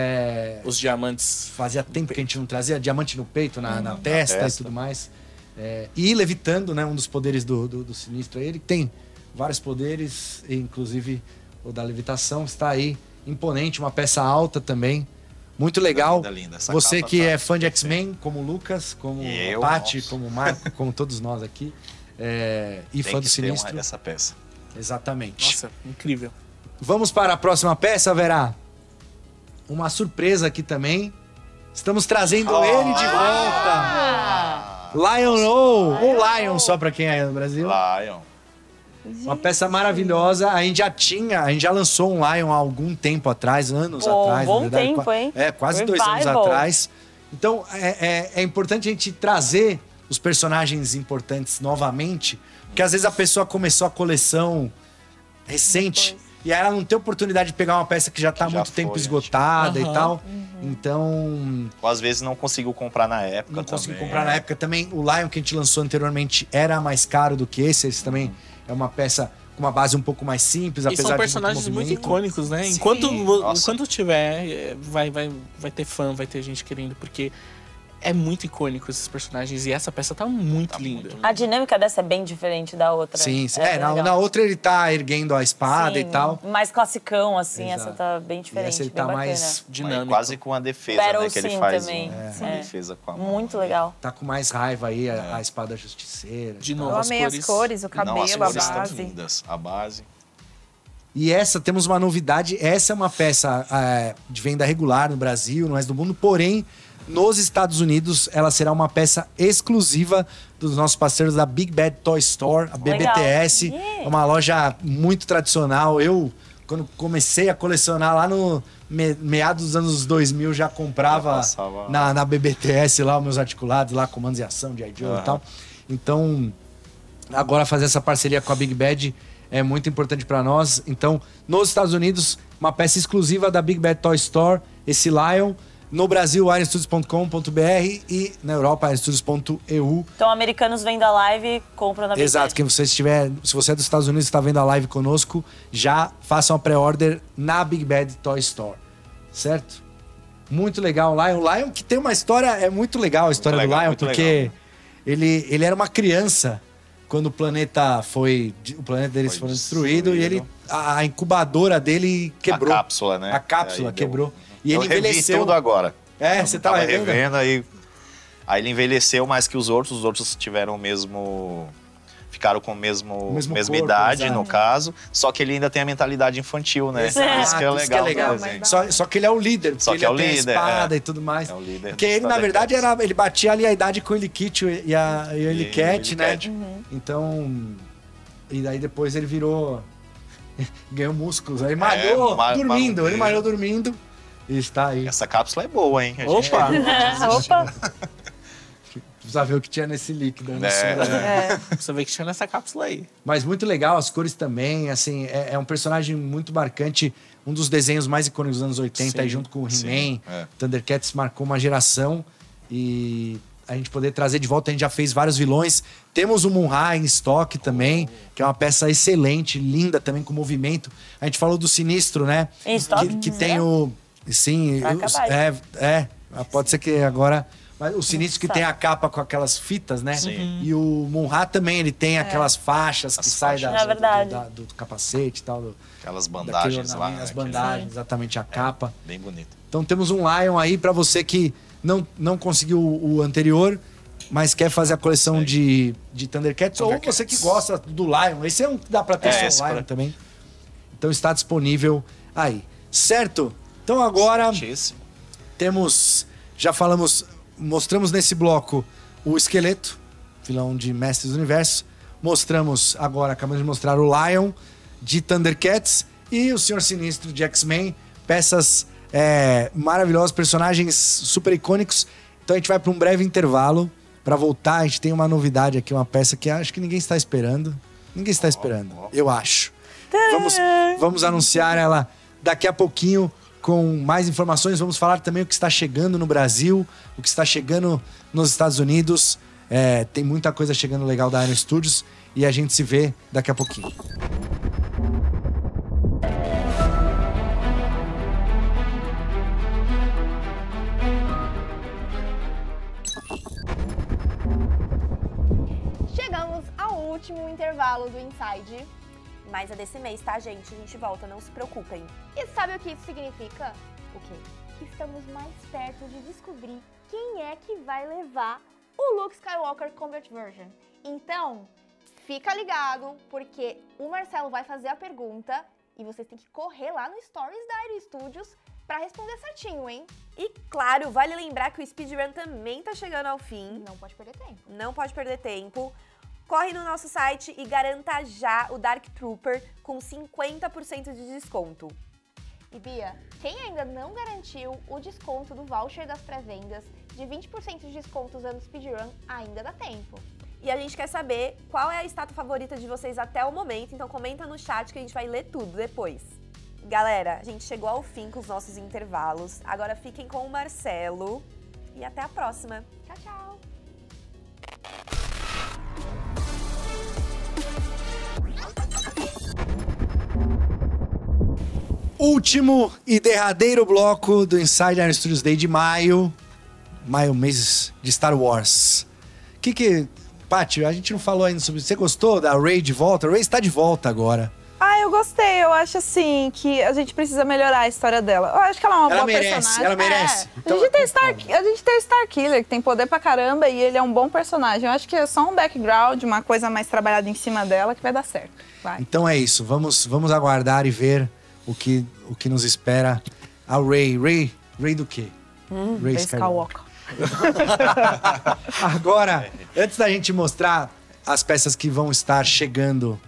É, Os diamantes. fazia tempo que a gente não trazia diamante no peito, na, na testa, testa. e tudo mais. É, e levitando, né? Um dos poderes do, do, do Sinistro. Ele tem vários poderes, inclusive o da levitação está aí. Imponente, uma peça alta também. Muito legal. Linda, linda. Essa Você capa que tá é fã de X-Men, como o Lucas, como E a eu, Paty, nossa. como o Marco, como todos nós aqui. É, e Tem fã do que ter uma Sinistro. dessa peça. Exatamente. Nossa, incrível. Vamos para a próxima peça, Verá. Uma surpresa aqui também. Estamos trazendo ele de volta. Lion-O, ou Lion, só para quem é no Brasil. Lion. Uma peça maravilhosa. A gente já tinha, a gente já lançou um Lion há algum tempo atrás, anos Pô, atrás. bom na verdade, tempo, hein? É, quase dois anos Revival. atrás. Então, é, é, é importante a gente trazer os personagens importantes novamente, porque às vezes a pessoa começou a coleção recente Depois. e aí ela não tem oportunidade de pegar uma peça que já está há já muito foi, tempo né? esgotada Uhum. e tal. Uhum. Então, Ou às vezes não conseguiu comprar na época não também. consegui comprar na época também. O Lion que a gente lançou anteriormente era mais caro do que esse. Esse também é uma peça com uma base um pouco mais simples, E apesar são de personagens muito, muito movimento. icônicos, né? Sim. Enquanto, Nossa. enquanto tiver, é, vai, vai, vai ter fã, vai ter gente querendo, porque é muito icônico esses personagens e essa peça tá muito Tá linda. muito A dinâmica dessa é bem diferente da outra. Sim, sim. É, bem na, legal. na outra ele tá erguendo a espada Sim, e tal. mais classicão, assim, Exato. essa tá bem E diferente, essa ele bem tá bacana. mais Mas Dinâmico. quase com a defesa, Battle né? Que ele Sim faz também. um- É. uma defesa com a mão. Muito legal. Tá com mais raiva aí, a, a espada justiceira. De e tal. novo, Eu as amei as cores. cores, o cabelo, Não, as a cores estão base. lindas. A base. E essa, temos uma novidade. Essa é uma peça é, de venda regular no Brasil, no resto do mundo. Porém, nos Estados Unidos, ela será uma peça exclusiva dos nossos parceiros da Big Bad Toy Store, a B B T S. Legal. Yeah. É uma loja muito tradicional. Eu, quando comecei a colecionar lá no me, meados dos anos dois mil, já comprava Já passava- na, na B B T S lá os meus articulados, lá, comandos e ação de I Joe Aham. e tal. Então, agora fazer essa parceria com a Big Bad é muito importante para nós. Então, nos Estados Unidos, uma peça exclusiva da Big Bad Toy Store, esse Lion. No Brasil, iron studios ponto com ponto b r e na Europa, iron studios ponto e u. Então, americanos vendo a live, compram na Big Exato, Bad. quem você estiver, se você é dos Estados Unidos e está vendo a live conosco, já faça uma pré-order na Big Bad Toy Store, certo? Muito legal o Lion. O Lion que tem uma história, é muito legal a história legal, do Lion, muito porque legal. ele, ele era uma criança quando o planeta foi, o planeta deles Foi foi destruído, e destruído. ele, a, a incubadora dele quebrou. A cápsula, né? A cápsula Aí deu- quebrou. E Eu ele revi envelheceu. tudo agora. É, Eu você tava revendo? revendo aí. Aí ele envelheceu mais que os outros. Os outros tiveram o mesmo. Ficaram com a mesmo, mesmo mesma corpo, idade, exato. no caso. Só que ele ainda tem a mentalidade infantil, né? Exato, Isso que é legal. do desenho. Só, só que ele é o líder, porque Só ele que é o tem líder, a espada é. e tudo mais. É o líder Porque dos ele, na verdade, Thundercats. era, ele batia ali a idade com o Ellie e a, e o Ellie E o Cat, né? Ellie Cat. Então. E daí depois ele virou. Ganhou músculos. Aí malhou É, ma- dormindo. malhou. Ele malhou dormindo. E está aí. Essa cápsula é boa, hein? A gente- Opa! Opa! Precisa ver o que tinha nesse líquido. né? É. Você vê que tinha nessa cápsula aí. Mas muito legal, as cores também, assim, é, é um personagem muito marcante, um dos desenhos mais icônicos dos anos oitenta, Sim, aí junto com o sim, He-Man, é. Thundercats marcou uma geração e a gente poder trazer de volta, a gente já fez vários vilões. Temos o Moon-Ra em estoque também, que é uma peça excelente, linda também, com movimento. A gente falou do Sinistro, né? Em estoque? Que, que tem o... Sim, Vai os- acabar é, é, pode ser que agora... Mas o Sinistro que Nossa. tem a capa com aquelas fitas, né? Sim. E o Moon-Ra também, ele tem aquelas faixas que As saem da, faixas. É do- verdade. da- do, capacete e tal. Do, Aquelas daquele bandagens lá. ornamento, né? As Que- bandagens, exatamente, a capa. Bem bonito. Então temos um Lion aí pra você que não, não conseguiu o, o anterior, mas quer fazer a coleção de, de Thundercats, ou Thundercats. você que gosta do Lion. Esse é um que dá pra ter É, só esse o Lion pra- também. Então está disponível aí. Certo? Então agora Certíssimo. temos, já falamos, mostramos nesse bloco o esqueleto, vilão de Mestres do Universo. Mostramos agora, acabamos de mostrar o Lion de Thundercats e o Senhor Sinistro de X-Men. Peças é, maravilhosas, personagens super icônicos. Então a gente vai para um breve intervalo para voltar. A gente tem uma novidade aqui, uma peça que acho que ninguém está esperando. Ninguém está esperando, eu acho. Vamos, vamos anunciar ela daqui a pouquinho com mais informações. Vamos falar também o que está chegando no Brasil, o que está chegando nos Estados Unidos. É, tem muita coisa chegando legal da Iron Studios e a gente se vê daqui a pouquinho. Chegamos ao último intervalo do Inside. Mas é desse mês, tá, gente? A gente volta, não se preocupem. E sabe o que isso significa? O quê? Que estamos mais perto de descobrir quem é que vai levar o Luke Skywalker Combat Version. Então, fica ligado, porque o Marcelo vai fazer a pergunta e vocês têm que correr lá no Stories da Iron Studios pra responder certinho, hein? E claro, vale lembrar que o speedrun também tá chegando ao fim. Não pode perder tempo. Não pode perder tempo. Corre no nosso site e garanta já o Dark Trooper com cinquenta por cento de desconto. E Bia, quem ainda não garantiu o desconto do voucher das pré-vendas de vinte por cento de desconto usando o Speedrun, ainda dá tempo. E a gente quer saber qual é a estátua favorita de vocês até o momento, então comenta no chat que a gente vai ler tudo depois. Galera, a gente chegou ao fim com os nossos intervalos. Agora fiquem com o Marcelo e até a próxima. Tchau, tchau! Último e derradeiro bloco do Inside Iron Studios Day de maio. Maio, mês de Star Wars. O que que... Paty, a gente não falou ainda sobre isso. Você gostou da Rey de volta? A Rey está de volta agora. Ah, eu gostei. Eu acho, assim, que a gente precisa melhorar a história dela. Eu acho que ela é uma ela boa merece, personagem. Ela merece, É. então, a, gente tem Star, a gente tem o Starkiller, que tem poder pra caramba, e ele é um bom personagem. Eu acho que é só um background, uma coisa mais trabalhada em cima dela, que vai dar certo. Vai. Então é isso. Vamos, vamos aguardar e ver o que, o que nos espera. A Rey. Rey, Rey do quê? Hum, Rey Skywalker. Agora, antes da gente mostrar as peças que vão estar chegando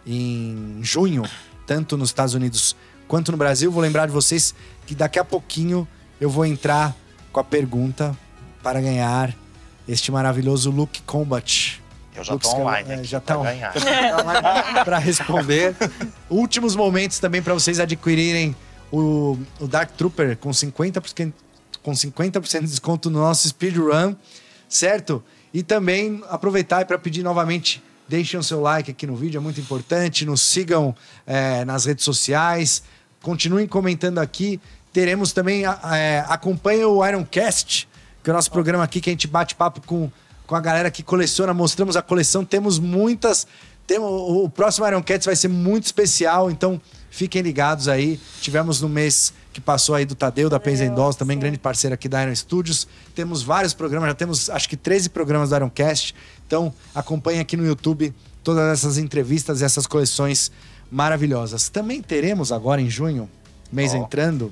em junho, tanto nos Estados Unidos quanto no Brasil, vou lembrar de vocês que daqui a pouquinho eu vou entrar com a pergunta para ganhar este maravilhoso Luke Combat. Eu já Luke tô online Skywalker, aqui já pra tá ganhar. para responder. Últimos momentos também para vocês adquirirem o, o Dark Trooper com cinquenta por cento, com cinquenta por cento de desconto no nosso Speedrun, certo? E também aproveitar para pedir novamente, deixem o seu like aqui no vídeo, é muito importante, nos sigam é, nas redes sociais, continuem comentando aqui, teremos também, é, acompanhem o Ironcast, que é o nosso programa aqui que a gente bate papo com, com a galera que coleciona, mostramos a coleção, temos muitas, temos, o próximo Ironcast vai ser muito especial, então fiquem ligados aí, tivemos no mês que passou aí do Tadeu, da Pens and Dolls, também grande parceiro aqui da Iron Studios. Temos vários programas, já temos acho que treze programas do Ironcast. Então acompanhe aqui no YouTube todas essas entrevistas e essas coleções maravilhosas. Também teremos agora em junho, mês Oh. entrando,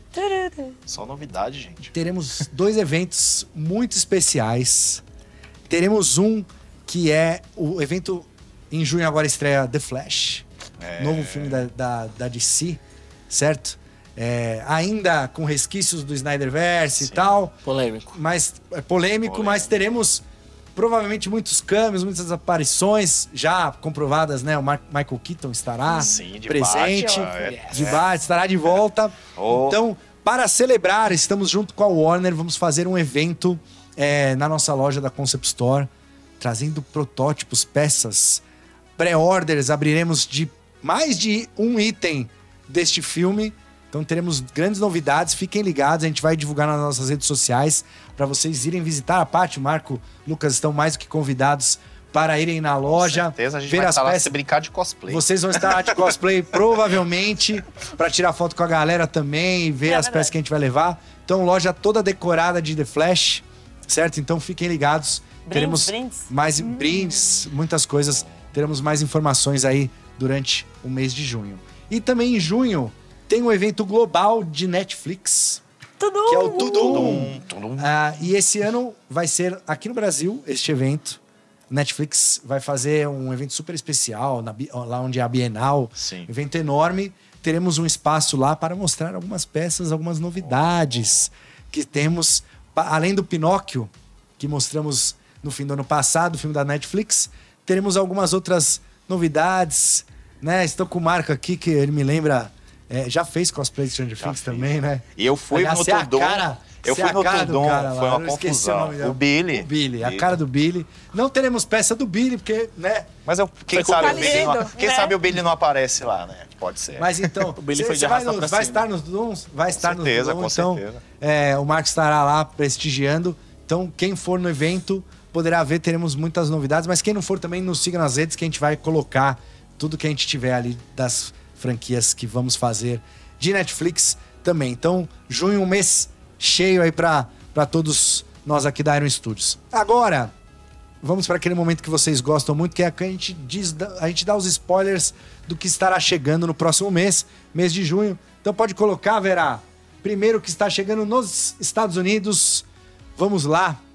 Só novidade, gente. teremos dois eventos muito especiais. Teremos um que é o evento em junho agora estreia The Flash, É. novo filme da, da, da D C, certo? É, ainda com resquícios do Snyderverse e tal. Polêmico. Mas, é polêmico, Polêmico. mas teremos provavelmente muitos cameos, muitas aparições já comprovadas, né? O Mar- Michael Keaton estará Sim, de presente, Batman, é. de Batman, estará de volta. Oh. Então, para celebrar, estamos junto com a Warner, vamos fazer um evento é, na nossa loja da Concept Store, trazendo protótipos, peças, pré-orders, abriremos de mais de um item deste filme. Então teremos grandes novidades, fiquem ligados, a gente vai divulgar nas nossas redes sociais para vocês irem visitar. A Paty, o Marco, o Lucas estão mais do que convidados para irem na loja, Com certeza a gente ver vai as estar lá peças. se brincar de cosplay. Vocês vão estar lá de cosplay provavelmente para tirar foto com a galera também e ver É as verdade. peças que a gente vai levar. Então loja toda decorada de The Flash, certo? Então fiquem ligados. Brindes, Teremos brindes. mais brindes, muitas coisas. Teremos mais informações aí durante o mês de junho. E também em junho tem um evento global de Netflix, Tudo. que é o Tudum. Tudum, tudum. Ah, e esse ano vai ser aqui no Brasil, este evento. Netflix vai fazer um evento super especial, na Bi- lá onde é a Bienal. Sim. Evento enorme. Teremos um espaço lá para mostrar algumas peças, algumas novidades que temos. Pa- Além do Pinóquio, que mostramos no fim do ano passado, o filme da Netflix, teremos algumas outras novidades, né? Estou com o Marco aqui, que ele me lembra... é, já fez cosplay de Stranger Things também, né? E eu fui Aliás, no você é a Tudum. cara- Eu você fui é a no cara do Tudum, cara lá, foi uma eu esqueci confusão. o nome dele. O Billy. O Billy, a Billy. cara do Billy. Não teremos peça do Billy, porque, né? Mas eu, quem, Foi sabe o, falido, Billy não, quem né? sabe o Billy não aparece lá, né? Pode ser. Mas então, O Billy cê- foi de cê vai, arrasta no- pra vai cima. estar nos Duns? Vai estar certeza, nos Duns. com Então, certeza. é, o Marcos estará lá prestigiando. Então, quem for no evento poderá ver, teremos muitas novidades. Mas quem não for também, nos siga nas redes que a gente vai colocar tudo que a gente tiver ali das franquias que vamos fazer de Netflix também. Então, junho, um mês cheio aí para todos nós aqui da Iron Studios. Agora, vamos para aquele momento que vocês gostam muito, que é que a gente, diz, a gente dá os spoilers do que estará chegando no próximo mês, mês de junho. Então pode colocar, Vera. Primeiro que está chegando nos Estados Unidos. Vamos lá.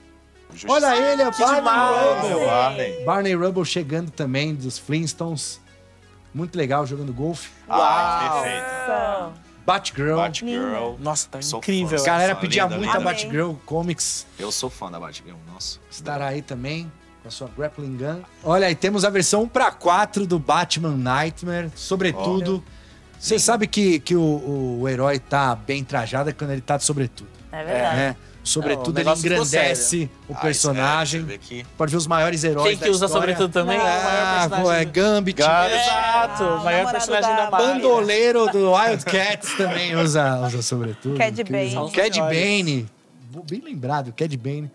Olha ele, a Que Barney demais, Rubble. Barney. Barney Rubble chegando também dos Flintstones. Muito legal, jogando golfe. Ah, perfeito. Batgirl. Batgirl. Nossa, tá Sou incrível. A galera fã, pedia linda, muito a linda. Batgirl Comics. Eu sou fã da Batgirl, nossa. Estará aí também com a sua grappling gun. Olha, aí temos a versão um para quatro do Batman Nightmare. Sobretudo, você sabe que, que o, o herói tá bem trajado é quando ele tá de sobretudo. É verdade. Né? Sobretudo, É, o ele negócio ficou engrandece sério. o Ah, personagem. isso é, você vê que- Pode ver os maiores heróis Quem da que usa história. sobretudo também é o maior Ah, personagem. é Gambit. Exato, o maior namorado personagem da da Marvel. Bandoleiro do Wildcats também usa, usa sobretudo. Cad Incrível. Bane. Cad Bane. Bem lembrado, Cad Bane.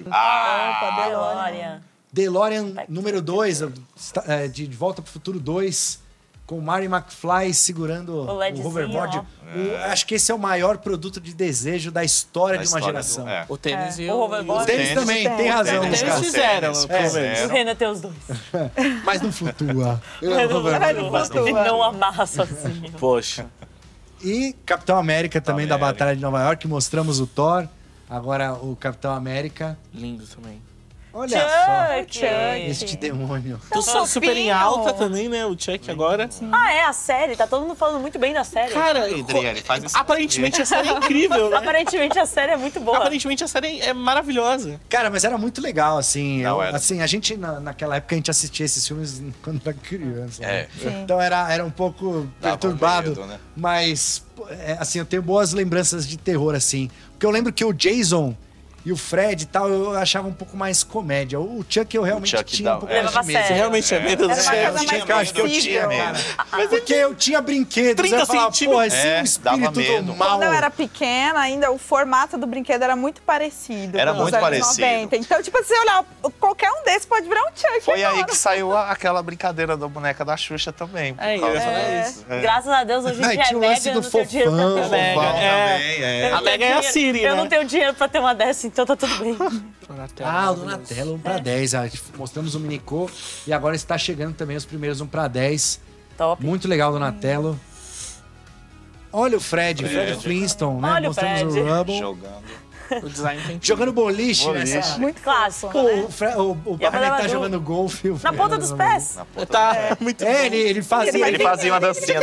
Opa, DeLorean. DeLorean número dois, de De Volta pro Futuro dois, com o Marty McFly segurando O o, LEDzinho, hoverboard. ó. O- acho que esse é o maior produto de desejo da história Da de uma história geração. do- é. O tênis É, e o o... hoverboard. O tênis tênis também, tem. tem razão. O Eles tênis cara. fizeram, Tênis, pelo é, menos. O Renan tem os dois. Mas não flutua. Mas não, Mas não mas flutua. não amarra sozinho. Poxa. E Capitão América também, da América. Batalha de Nova York, mostramos o Thor. Agora o Capitão América. Lindo também. Olha só, Chuck! este demônio. Tu sou super em alta também, né? O Chuck agora. Ah, é a série? Tá todo mundo falando muito bem da série. Cara, Adriane, faz isso. aparentemente a série é incrível, né? Aparentemente a série é muito boa. Aparentemente a série é maravilhosa. Cara, mas era muito legal, assim. Não, Eu- era. assim, a gente, na, naquela época, a gente assistia esses filmes quando era criança. É. né? Então era, era um pouco Dava um perturbado. medo, né? Mas, pô, é, assim, eu tenho boas lembranças de terror, assim. Porque eu lembro que o Jason e o Fred e tal, eu achava um pouco mais comédia. O Chuck eu realmente Chuck tinha dá- um pouco é. mais Levava de medo. a sério. Você realmente é medo do Era uma Chuck? coisa mais Eu acho que eu tinha, possível. cara. Mas porque eu tinha brinquedos. trinta eu falava, pô, centímetros. esse é É, um espírito dava do medo. mal. Quando eu era pequena, ainda o formato do brinquedo era muito parecido. Era com os muito anos parecido. noventa. Então, tipo, se você olhar, qualquer um desses pode virar um Chuck. Foi aí agora. que saiu a- aquela brincadeira da boneca da Xuxa também. por É, eu causa ia falar disso. isso. É. Graças a Deus, hoje em Não, e dia é tinha o lance Mega, do eu não tenho dinheiro pra fofão, ter Mega, uma. Fofão é. também, é. A Mega é a Siri, Eu né? não tenho dinheiro pra ter uma dessa, então tá tudo bem. Ah, o Donatello um para dez. Ah, mostramos o Minicô e agora está chegando também os primeiros um para dez. Top. Muito legal o Donatello. Olha o Fred, Fred, Fred. Flintstone, né? Olha o mostramos Fred. o Rubble. Jogando. O design tem Jogando boliche, Boliche. nessa. Muito Clássico. Pô, o, Fre- o, o E a Barney tá Madu? jogando golfe. o Na Fred ponta tá dos jogando pés. Na ponta Tá, do- muito É, ele, ele fazia. Ele fazia uma dancinha.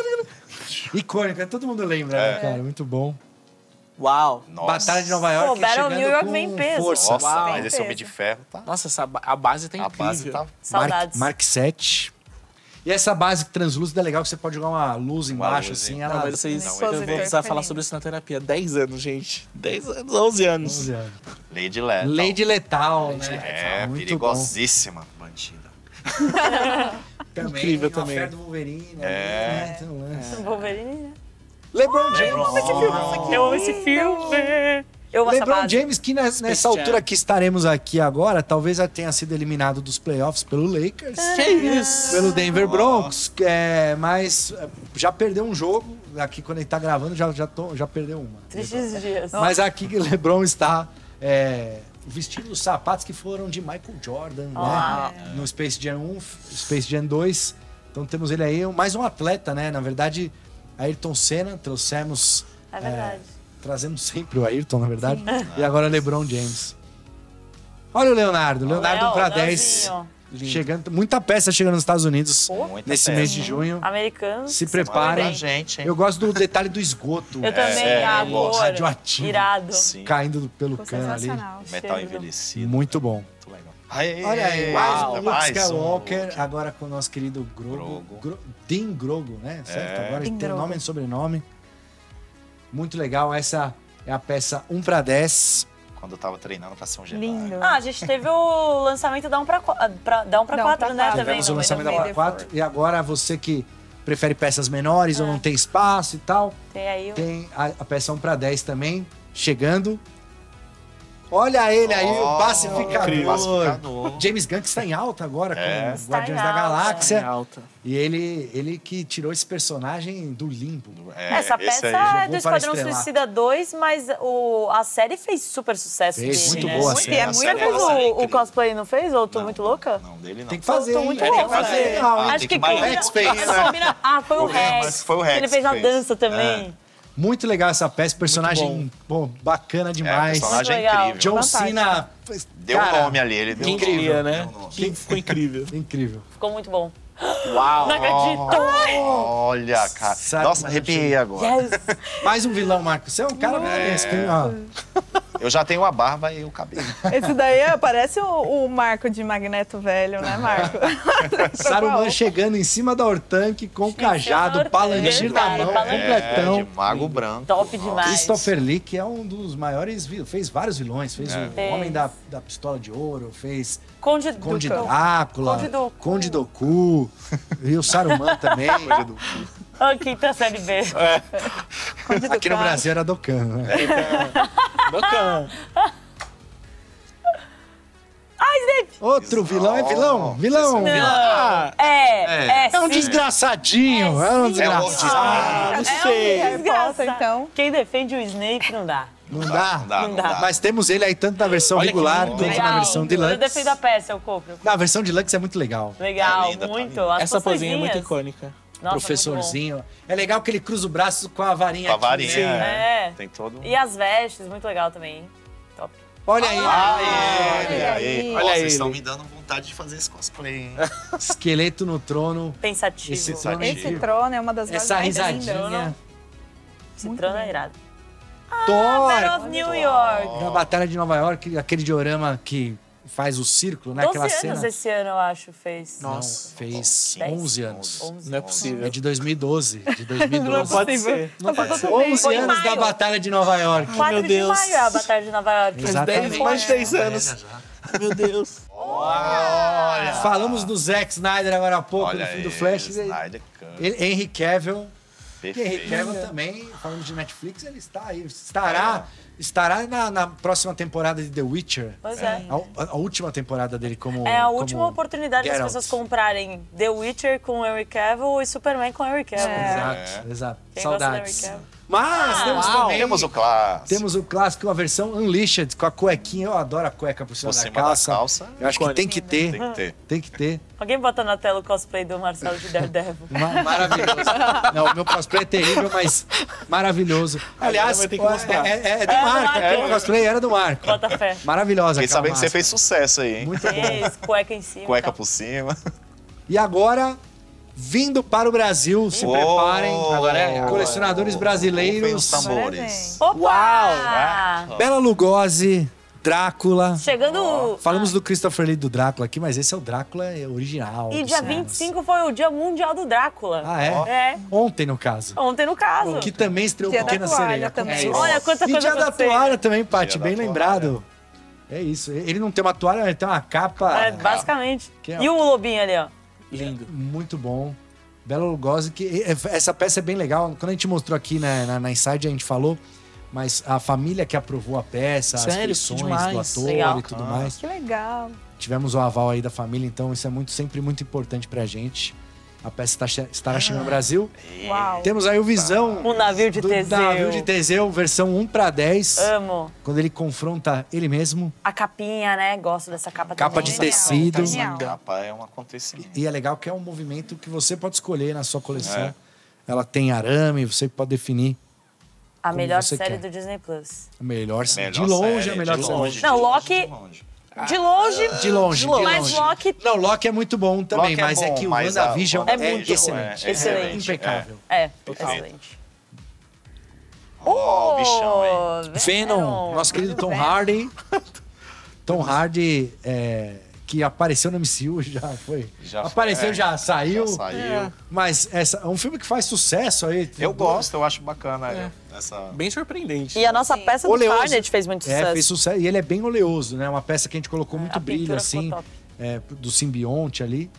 Icônica, todo mundo lembra, É. né, cara? Muito bom. Uau. Nossa. Batalha de Nova York. Pô, Battle chegando New York com vem em peso. Força. Nossa, Uau. mas esse Homem de Ferro tá... Nossa, essa, ba- a base tá A incrível. base tá... Saudades. Mark, Mark sete. E essa base translúcida é legal que você pode jogar uma luz embaixo, luz, assim. hein? Ela Não, mas vocês, Não, eu vou explica. precisar falar sobre isso na terapia. dez anos, gente. dez anos, onze anos. onze anos. Lady Lethal. Lady Letal, né? É, Muito perigosíssima. Bandida. bom. Também, Incrível uma também. fé do Wolverine. né? É. Tem um lance. Wolverine, né? LeBron James. Eu amo esse filme. Eu amo essa LeBron base. James, que nessa, nessa Jam. altura que estaremos aqui agora, talvez já tenha sido eliminado dos playoffs pelo Lakers. Que isso? Pelo Denver Broncos, é, mas é, já perdeu um jogo. Aqui, quando ele tá gravando, já, já, tô- já perdeu uma. Tristes dias. Mas aqui que LeBron está é, vestindo os sapatos que foram de Michael Jordan, Ah. né? No Space Jam um, Space Jam dois. Então temos ele aí, mais um atleta, né? Na verdade, Ayrton Senna, trouxemos... É verdade. Trazemos sempre o Ayrton, na verdade. E agora o LeBron James. Olha o Leonardo. Leonardo Léo, para dez. Leozinho. Chegando, muita peça chegando nos Estados Unidos Muita nesse peça. mês de junho. Americanos. Se preparem. Olha, gente, hein? Eu gosto do detalhe do esgoto. Eu também, É, a eu cor. radioativo. Irado. Sim. Caindo pelo Ficou cano ali. sensacional. Metal Cheiro. envelhecido. Muito bom. Muito legal. Aê, Olha aí, uau, Luke mais um Skywalker, Luke. agora com o nosso querido Grogu. Grogu. Gro- Dean Grogu, né? Certo? É. Agora ele Dean tem o Grogu. nome e sobrenome. Muito legal. Essa é a peça um para dez. Quando eu tava treinando pra ser um Jedi. Lindo. Ah, a gente teve o lançamento da um pra quatro, pra, da um pra Da um quatro, pra né? quatro. Também. Tivemos o lançamento da May the Play quatro. E agora você que prefere peças menores ou É. não tem espaço e tal, Tem aí o... tem a, a peça um para dez também chegando. Olha ele aí, o Oh, pacificador. incrível. Pacificador. James Gunn que está em alta agora É. com Está Guardiões em da alta. Galáxia. Em alta. E ele, ele que tirou esse personagem do limbo. É, Essa esse peça aí. é jogou do para Esquadrão estrelar. Suicida dois, mas o, a série fez super sucesso Fez, dele, muito né? boa a Muito, série. e é A muito Você série fez é uma série o, o incrível. cosplay, não fez? Ou tô Não, muito louca? Não, dele não. Tem que fazer, Tô hein? muito É, louca. tem que fazer. Não, hein? Ah, Acho tem que que malhar. combina, Rex fez, né? combina- Ah, foi o Foi, Rex. mas foi o que Rex Ele fez que a fez. dança também. Muito legal essa peça, personagem pô, bacana demais. É, personagem é incrível. John Cena. Deu cara, nome ali, ele deu Quem nome. queria, né? Deu nome. Quem ficou incrível. Incrível. Ficou muito bom. Uau! Não acredito! Olha, cara. Sabe, Nossa, mas arrepiei agora. Yes. Mais um vilão, Marcos. Você é um cara É. esse, ó. Eu já tenho a barba e o cabelo. Esse daí é, parece o, o Marco de Magneto velho, né, Marco? Saruman chegando em cima da Ortanque com cajado, Ortanque, palantir na verdade, mão, palantir. completão. É, de mago branco. Top demais. Christopher Lee, que é um dos maiores vilões, fez vários vilões, fez É. o Fez. Homem da, da Pistola de Ouro, fez Conde, Conde Duca. Drácula, Conde Doku. Conde Doku, e o Saruman também. Ah, quinta série B. Aqui no Brasil era Dokkan, né? Dokkan. Ai, Snape! Outro vilão, é vilão? Vilão! Não. É, é, É um sim. desgraçadinho, é um É o desgraçado. Ah, não sei. Harry Potter, então. Quem defende o Snape não dá. Não dá? Não dá, não dá. Mas temos ele aí tanto na versão Olha que regular lindo. quanto na versão Eu deluxe. defendo a peça, eu compro. Na versão deluxe é muito legal. Legal, Tá linda, tá muito. linda. As Essa posinha é muito poçõezinhas. icônica. Nossa, Professorzinho. É legal que ele cruza o braço com a varinha Com a aqui, varinha. né? muito bom. É. É. Tem todo. E as vestes, muito legal também. Top. Olha aí. Aê, Olha aí. aí. Olha Nossa, ele. vocês estão me dando vontade de fazer esse cosplay, hein? Esqueleto no trono. Pensativo. Esse Esse, trono Esse trono é uma das Essa mais risadinha. trono é irado. Thor! Battle of New York. Na Batalha de Nova York, aquele diorama que faz o círculo, né? doze Aquela anos cena. esse ano, eu acho, fez. Não, Nossa. fez Dez? onze anos. onze. Não é possível. É de dois mil e doze. De dois mil e Não doze. pode ser. Não pode ser. Foi onze em anos da maio. Batalha de Nova York. quatro meu de Deus. maio é a Batalha de Nova York. Exato. Dez, Exatamente. mais de dez anos. Meu Deus. Olha. Falamos do Zack Snyder agora há pouco, Olha no filme do aí, Flash. Snyder Cut. Ele, Henry Cavill. E Henry Perfeito. Cavill também, falando de Netflix, ele está aí. Estará, estará na, na próxima temporada de The Witcher. Pois é. A, a- a última temporada dele como É a como última oportunidade das Geralt. pessoas comprarem The Witcher com Henry Cavill e Superman com Henry Cavill. Exato, exato. Quem gosta do Saudades. Henry Cavill? Mas Ah, temos uau. também... Temos o clássico. Temos o clássico, a versão Unleashed, com a cuequinha. Eu adoro a cueca por cima, Por da, cima da calça. calça. Eu acho que tem que ter. Tem que ter. Tem que ter. Alguém bota na tela o cosplay do Marcelo de Daredevil. Ma- Maravilhoso. Não, o meu cosplay é terrível, mas maravilhoso. Aliás, vai ter que é, mostrar. é- é do É do Marco. Marco. Aquele cosplay era do Marco. Bota fé. Maravilhosa. Fiquei aquela sabendo que você máscara. fez sucesso aí, hein? Muito bom. Fez cueca em cima. Cueca tá? por cima. E agora, vindo para o Brasil, se Oh, preparem. Agora é- Colecionadores Rufem brasileiros. os tambores. Opa! Bela Lugosi, Drácula. Chegando. Falamos do Christopher Lee do Drácula aqui, mas esse é o Drácula original. E dos dia cinemas. vinte e cinco foi o Dia Mundial do Drácula. Ah, é? É. Ontem, no caso. Ontem, no caso. Que também estreou Dia da Pequena Toalha Sereia. também. Aconteceu. Olha quanta E coisa Dia da acontecendo. Toalha também, Paty, Dia da bem Toalha. lembrado. É isso. Ele não tem uma toalha, ele tem uma capa. É, basicamente. Que é- E o lobinho ali, ó. Lindo. Muito bom. Bela Lugosi, que essa peça é bem legal. Quando a gente mostrou aqui na, na, na Inside, a gente falou, mas a família que aprovou a peça, Sério? as Que feições do demais. ator Legal. e tudo Ah. mais. Que legal. Tivemos o aval aí da família, então isso é muito, sempre muito importante pra gente. A peça está, che- estará chegando no Brasil. Uau. Temos aí o Visão O navio de do Teseu. navio de Teseu, versão um para dez. Amo. Quando ele confronta ele mesmo. A capinha, né? Gosto dessa capa Capa também. de tecido. Essa Genial. capa é um acontecimento. E é legal que é um movimento que você pode escolher na sua coleção. É. Ela tem arame, você pode definir A Como melhor você série quer. do Disney Plus. a melhor, Melhor de longe série, a melhor de série. longe, Não, de longe, Loki- de longe. De longe. De longe, de Mas longe. Loki Não, Loki é muito bom também, Loki é mas é bom, que o mas a- WandaVision É é, muito bom, excelente. é excelente. Impecável. é Perfeito. excelente. Ó, o bichão, hein? Venom, nosso querido Tom Hardy. Tom Hardy, é, que apareceu no M C U, já foi. Já foi, apareceu, é. já saiu. Já saiu. Mas essa, é um filme que faz sucesso aí. Eu gosto, eu acho bacana essa... Bem surpreendente. E a nossa peça do Oleoso. Carnage fez muito sucesso. É, fez sucesso. E ele é bem oleoso, né? Uma peça que a gente colocou muito a brilho, pintura assim. ficou top. é, do simbionte ali.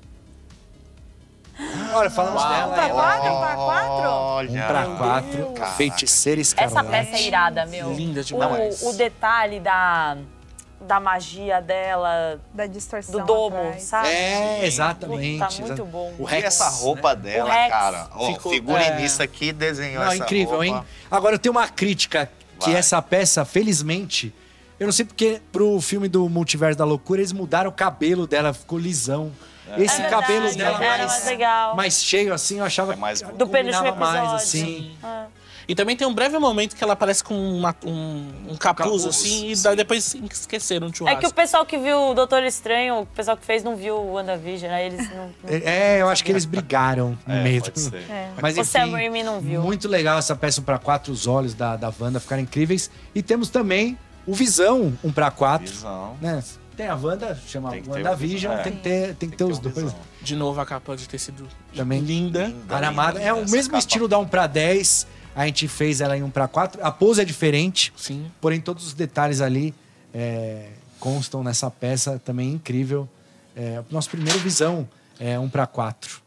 Olha, falamos Um dela. pra aí. quatro, um pra quatro. Olha. Um pra quatro. Deus. Feiticeira Essa Escarlate. peça é irada, meu. Linda demais. O, o detalhe da, da magia dela, Da distorção do domo, atrás. sabe? É, exatamente. Tá muito bom. O E Rex, essa roupa né? dela, O Rex. cara. Ó, Ficou- figurinista que desenhou Não, essa incrível, roupa. hein? Agora, eu tenho uma crítica, que Vai. essa peça, felizmente... Eu não sei porque pro filme do Multiverso da Loucura, eles mudaram o cabelo dela, ficou lisão. Esse É cabelo verdade, dela era mais, mais legal. mais cheio, assim, eu achava É mais que do Do penúltimo combinava mais, episódio. assim. Ah. E também tem um breve momento que ela aparece com uma- um, um capuz, capuz, assim, e daí depois esqueceram de É churrasco. que o pessoal que viu o Doutor Estranho, o pessoal que fez não viu o WandaVision, aí eles não... não- É, eu acho que eles brigaram no É, meio. pode ser. É. Mas o enfim, Sam Raimi não viu. muito legal essa peça um pra quatro, os olhos da, da Wanda ficaram incríveis. E temos também o Visão um pra quatro. Visão. Né? Tem a Wanda, chama Tem que ter o WandaVision, Visão, tem é. que ter, tem que ter os o dois. Visão. De novo, a capa de ter sido Também linda. Linda, Aramada. linda, É o linda. mesmo Essa estilo capa- da um pra dez. A gente fez ela em um pra quatro. A pose é diferente, Sim. porém todos os detalhes ali é, constam nessa peça também incrível. É, nosso primeiro Visão é um pra quatro.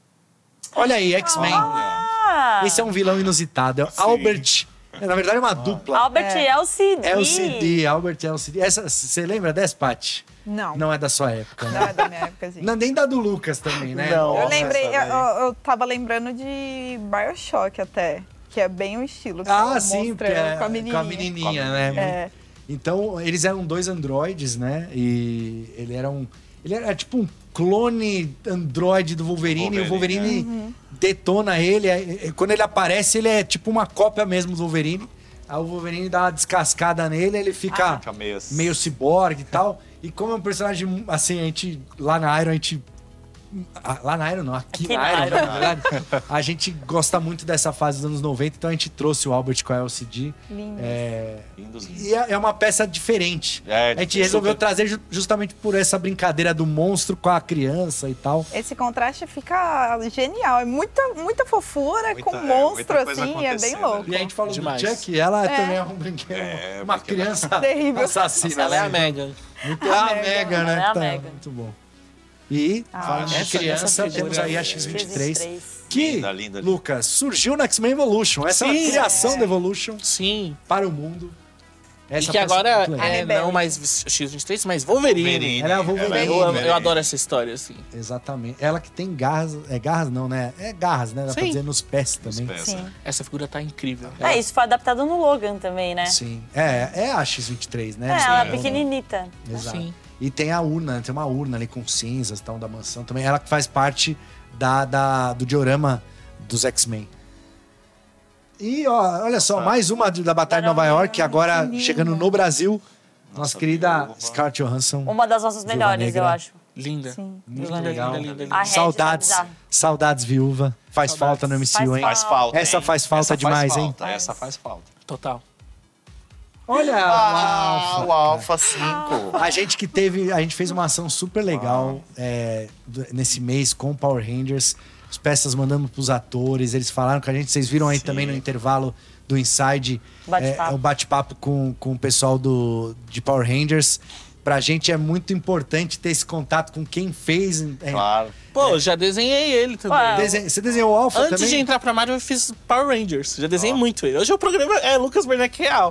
Olha aí, X-Men. Ah! Esse é um vilão inusitado. É o Albert. Na verdade, é uma dupla. Albert É. L C D. L C D, Albert L C D. Essa, você lembra dessa, Paty? Não, não, Não é da sua época, né? é da minha época, gente. Não, nem da do Lucas também, né? Não. Eu Nossa, lembrei, eu, essa eu, eu tava lembrando de Bioshock até, que é bem o estilo. que é Ah, o sim, monstro porque é com a menininha. com a menininha, né? É. Então, eles eram dois androides, né? E ele era um... Ele era tipo um clone androide do Wolverine, e o Wolverine, Wolverine detona ele. é- é- Quando ele aparece, ele é tipo uma cópia mesmo do Wolverine. Aí o Wolverine dá uma descascada nele, ele fica Fica meio assim. meio ciborgue e tal. E como é um personagem, assim, a gente... Lá na Iron, a gente... ah, Lá na Iron não, aqui, Aqui na na Iron, Iron. na verdade. A gente gosta muito dessa fase dos anos noventa, então a gente trouxe o Albert com a L C D. Lindo. É, Lindos, lindos. e é é uma peça diferente. É, A gente super- resolveu trazer ju- justamente por essa brincadeira do monstro com a criança e tal. Esse contraste fica genial. É muita, muita fofura Muita- com é, monstro, muita coisa assim, é bem acontecendo louco. E a gente falou Demais. do Chuck, ela É. também é um brinquedo, É, uma porque- criança Terrível. assassina. Ela é a né? Megan. Muito a Mega. Mega, né? Ela é a Tá, Mega. muito bom. E, Ah, falando de essa- criança, essa figura temos aí a é- X vinte e três. X vinte e três. Que, Linda, linda, linda. Lucas, surgiu no X-Men Evolution. Essa é Sim. a criação da Evolution Sim. para o mundo. Essa e que peça agora muito legal. é Rebelde. não mais X vinte e três, mas Wolverine. Wolverine. Ela é a Wolverine. Eu, amo- eu Wolverine. adoro essa história, assim. Exatamente. Ela que tem garras. É garras não, né? É garras, né? Dá pra Sim. dizer nos pés também. pés. Sim. Essa figura tá incrível. É, isso foi adaptado no Logan também, né? Sim. É, é a X vinte e três, né? É, ela é Sim. pequenininita. Exato. Sim. E tem a urna, tem uma urna ali com cinzas tal, da mansão também. Ela que faz parte da, da- do diorama dos X-Men. E ó, olha só, mais uma de- da Batalha de Nova York, agora linda. chegando no Brasil. Nossa, Nossa, querida viúva. Scarlett Johansson. Uma das nossas Viúva melhores, Negra. eu acho. Linda. Sim. Muito Viúva legal. Linda, linda, linda. A Red Saudades, tá bizarra. saudades viúva. Faz Saudades. falta no M C U, hein? Faz Faz falta. Essa hein? faz falta Essa demais, faz hein? falta, Essa faz falta. Total. Olha Ah, o o Alpha. Alpha cinco. A gente que teve, a gente fez uma ação super legal é, do- nesse mês com o Power Rangers. As peças mandando pros atores, eles falaram com a gente. Vocês viram aí Sim. também no intervalo do Inside Bate-papo. é, o bate-papo com, com o pessoal do, de Power Rangers. Pra gente é muito importante ter esse contato com quem fez. é, Claro. Pô, já desenhei ele também. Ué, desen- Você desenhou o Alpha Antes também? de entrar pra Marvel, eu fiz Power Rangers. Já desenhei muito ele. Hoje o programa é Lucas Bernec Real.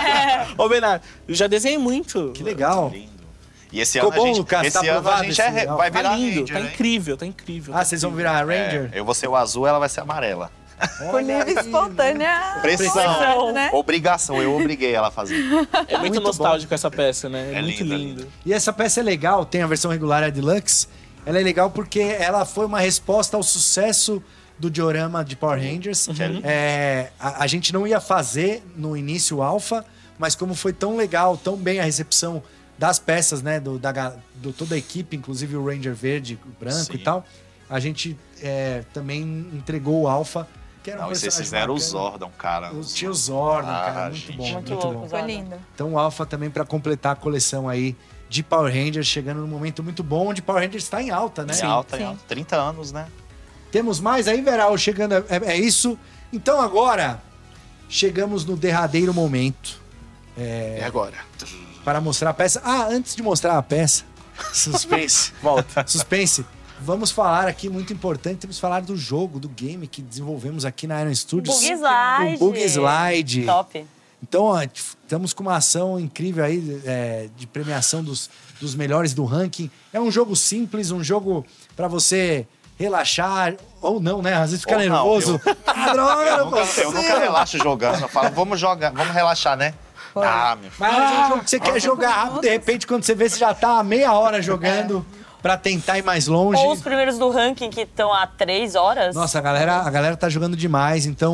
Ô, Bernardo, eu já desenhei muito. Que legal. Lindo. E esse Ficou ano a bom, gente, Lucas? esse Tá ano a aprovado gente esse é, Alpha? vai Tá virar lindo, Ranger, tá hein? incrível, tá incrível. Ah, vocês vão virar Ranger? É, eu vou ser o azul, ela vai ser amarela. Por livre espontânea Pressão. né? Obrigação, eu obriguei ela a fazer. É muito, muito nostálgico essa peça, né? É, É muito linda, lindo. E essa peça é legal, tem a versão regular e a deluxe. Ela é legal porque ela foi uma resposta ao sucesso do diorama de Power Rangers. Uhum. É, a, a gente não ia fazer no início o Alpha, mas como foi tão legal, tão bem a recepção das peças, né? Do, da, ga- do toda a equipe, inclusive o Ranger verde, o branco Sim. e tal. A gente é, também entregou o Alpha, que era um Não, e vocês personagem fizeram o bacana. Zordon, cara. O tio Zordon, Ah, cara, muito gente. bom, Muito muito, louco, bom. Ficou lindo. Então o Alpha também para completar a coleção aí de Power Rangers, chegando num momento muito bom, onde Power Rangers está em alta, né? Em alta, em sim. alta. trinta anos, né? Temos mais aí, Veral, chegando, é, é isso. Então agora, chegamos no derradeiro momento É agora. para mostrar a peça. Ah, antes de mostrar a peça, suspense. Volta. Suspense. Vamos falar aqui, muito importante, temos que falar do jogo, do game que desenvolvemos aqui na Iron Studios. Bug Slide. O Bug Slide. Top. Então, ó, estamos com uma ação incrível aí é, de premiação dos, dos melhores do ranking. É um jogo simples, um jogo para você relaxar, ou não, né? Às vezes fica Ou não, nervoso. eu- Ah, droga, Eu não nunca, eu consigo. nunca relaxo jogando. Eu falo, vamos jogar, vamos relaxar, né? Ah, meu filho. Mas é um jogo que você quer jogar rápido, de repente, quando você vê, você já tá há meia hora jogando pra tentar ir mais longe. Ou os primeiros do ranking que estão há três horas. Nossa, a galera, a galera tá jogando demais, então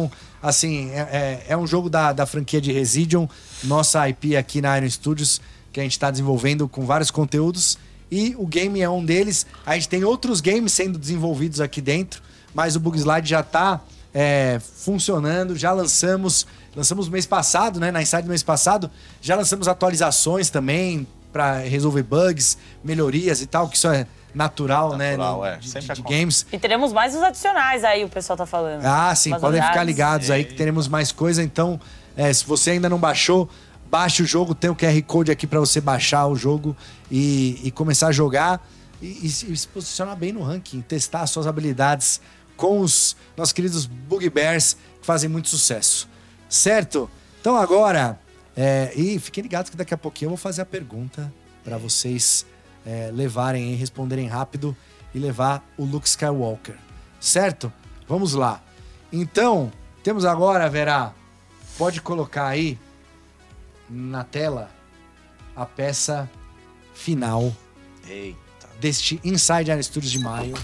Assim, é, é, é um jogo da, da franquia de Residium, nossa I P aqui na Iron Studios, que a gente está desenvolvendo com vários conteúdos. E o game é um deles. A gente tem outros games sendo desenvolvidos aqui dentro, mas o Bug Slide já está é, funcionando, já lançamos... Lançamos mês passado, né? Na Inside do mês passado, já lançamos atualizações também para resolver bugs, melhorias e tal, que isso é natural, natural né? É. De, de, de games. E teremos mais os adicionais aí, o pessoal tá falando. Ah, sim, Umas podem unidades. ficar ligados aí que teremos mais coisa. Então, é, se você ainda não baixou, baixe o jogo, tem o Q R Code aqui para você baixar o jogo e, e começar a jogar e, e, se, e se posicionar bem no ranking, testar as suas habilidades com os nossos queridos Bugbears, que fazem muito sucesso. Certo? Então agora, é, e fiquem ligados que daqui a pouquinho eu vou fazer a pergunta para vocês é, levarem e responderem rápido e levar o Luke Skywalker. Certo? Vamos lá. Então, temos agora, Vera, pode colocar aí na tela a peça final Eita. deste Inside Iron Studios de maio.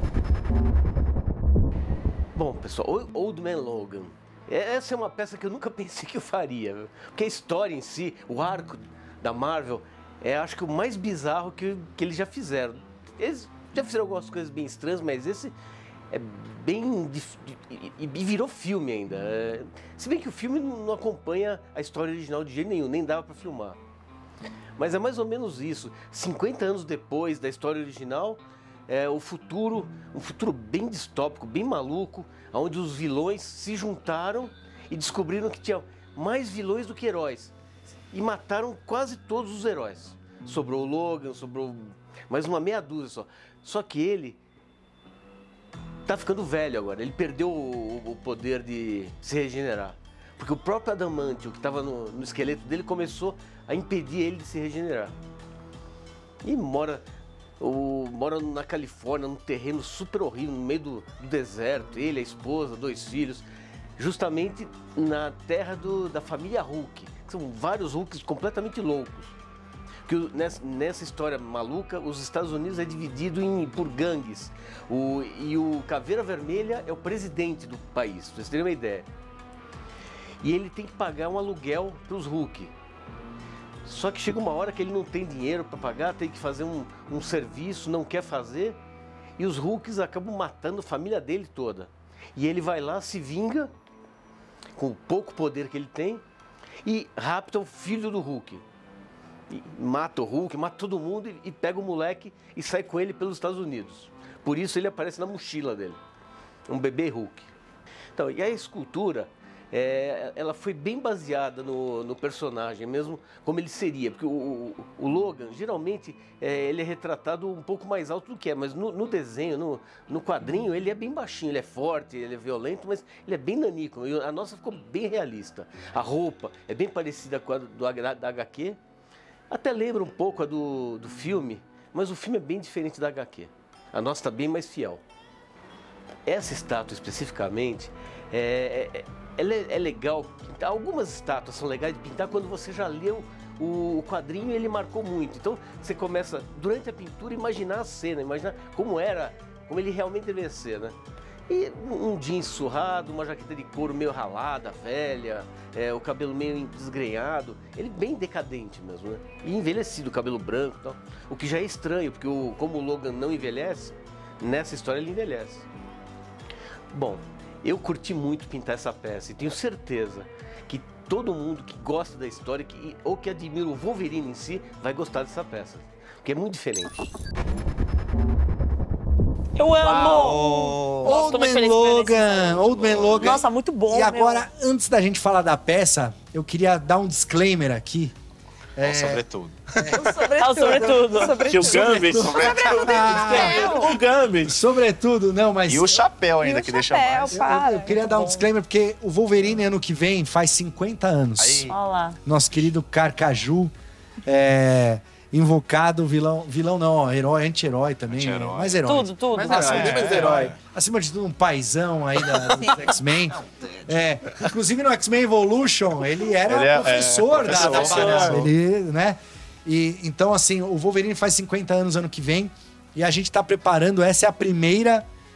Bom, pessoal, Old Man Logan. Essa é uma peça que eu nunca pensei que eu faria, viu? Porque a história em si, o arco da Marvel, é acho que o mais bizarro que, que eles já fizeram. Eles já fizeram algumas coisas bem estranhas, mas esse é bem... E, e virou filme ainda. É, se bem que o filme não acompanha a história original de jeito nenhum, nem dava pra filmar. Mas é mais ou menos isso. cinquenta anos depois da história original, é, o futuro, um futuro bem distópico, bem maluco, onde os vilões se juntaram e descobriram que tinha mais vilões do que heróis. E mataram quase todos os heróis. Sobrou o Logan, sobrou mais uma meia dúzia só. Só que ele tá ficando velho agora. Ele perdeu o, o poder de se regenerar. Porque o próprio Adamantio, que estava no, no esqueleto dele, começou a impedir ele de se regenerar. E mora... O, mora na Califórnia, num terreno super horrível, no meio do, do deserto. Ele, a esposa, dois filhos. Justamente na terra do, da família Hulk. Que são vários Hulks completamente loucos. Que nessa, nessa história maluca, os Estados Unidos é dividido em, por gangues. O, e o Caveira Vermelha é o presidente do país, pra vocês terem uma ideia. E ele tem que pagar um aluguel para os Hulk. Só que chega uma hora que ele não tem dinheiro para pagar, tem que fazer um, um serviço, não quer fazer, e os Hulks acabam matando a família dele toda. E ele vai lá, se vinga, com o pouco poder que ele tem, e rapta o filho do Hulk. E mata o Hulk, mata todo mundo, e, e pega o moleque e sai com ele pelos Estados Unidos. Por isso ele aparece na mochila dele, um bebê Hulk. Então, e a escultura... É, ela foi bem baseada no, no personagem, mesmo como ele seria, porque o, o, o Logan, geralmente, é, ele é retratado um pouco mais alto do que é, mas no, no desenho, no, no quadrinho, ele é bem baixinho, ele é forte, ele é violento, mas ele é bem nanico, a nossa ficou bem realista. A roupa é bem parecida com a do, da H Q, até lembra um pouco a do, do filme, mas o filme é bem diferente da H Q, a nossa está bem mais fiel. Essa estátua especificamente, é, é Ela é, é legal, algumas estátuas são legais de pintar quando você já leu o, o quadrinho e ele marcou muito. Então você começa, durante a pintura, imaginar a cena, imaginar como era, como ele realmente devia ser, né? E um jeans surrado, uma jaqueta de couro meio ralada, velha, é, o cabelo meio desgrenhado, ele bem decadente mesmo, né? E envelhecido, o cabelo branco e tal. O que já é estranho, porque o, como o Logan não envelhece, nessa história ele envelhece. Bom, eu curti muito pintar essa peça e tenho certeza que todo mundo que gosta da história que, ou que admira o Wolverine em si vai gostar dessa peça, porque é muito diferente. Eu amo! Old Man Logan, Old Man Logan. Nossa, muito bom, E agora, meu. antes da gente falar da peça, eu queria dar um disclaimer aqui. É... Sobretudo. É. Ah, sobretudo. Que o Gambit. Sobretudo. Ah, o Gambit. Sobretudo, não, mas... E o chapéu ainda, o que chapéu, deixa mais. para. Eu, eu queria dar um disclaimer, porque o Wolverine, ano que vem, faz cinquenta anos. Aí. Olha lá. Nosso querido Carcaju, é, invocado, vilão, vilão não, ó, herói, anti-herói também, Anti-herói. mais herói. Tudo, tudo. Mais Mas herói, é, mais é, herói. é. Acima de tudo, um paizão aí da, dos X-Men. É, inclusive no X-Men Evolution, ele era Ele é- professor, é, da, da professor. parada. Ele, né? E, então, assim, o Wolverine faz cinquenta anos ano que vem e a gente tá preparando, essa é a primeira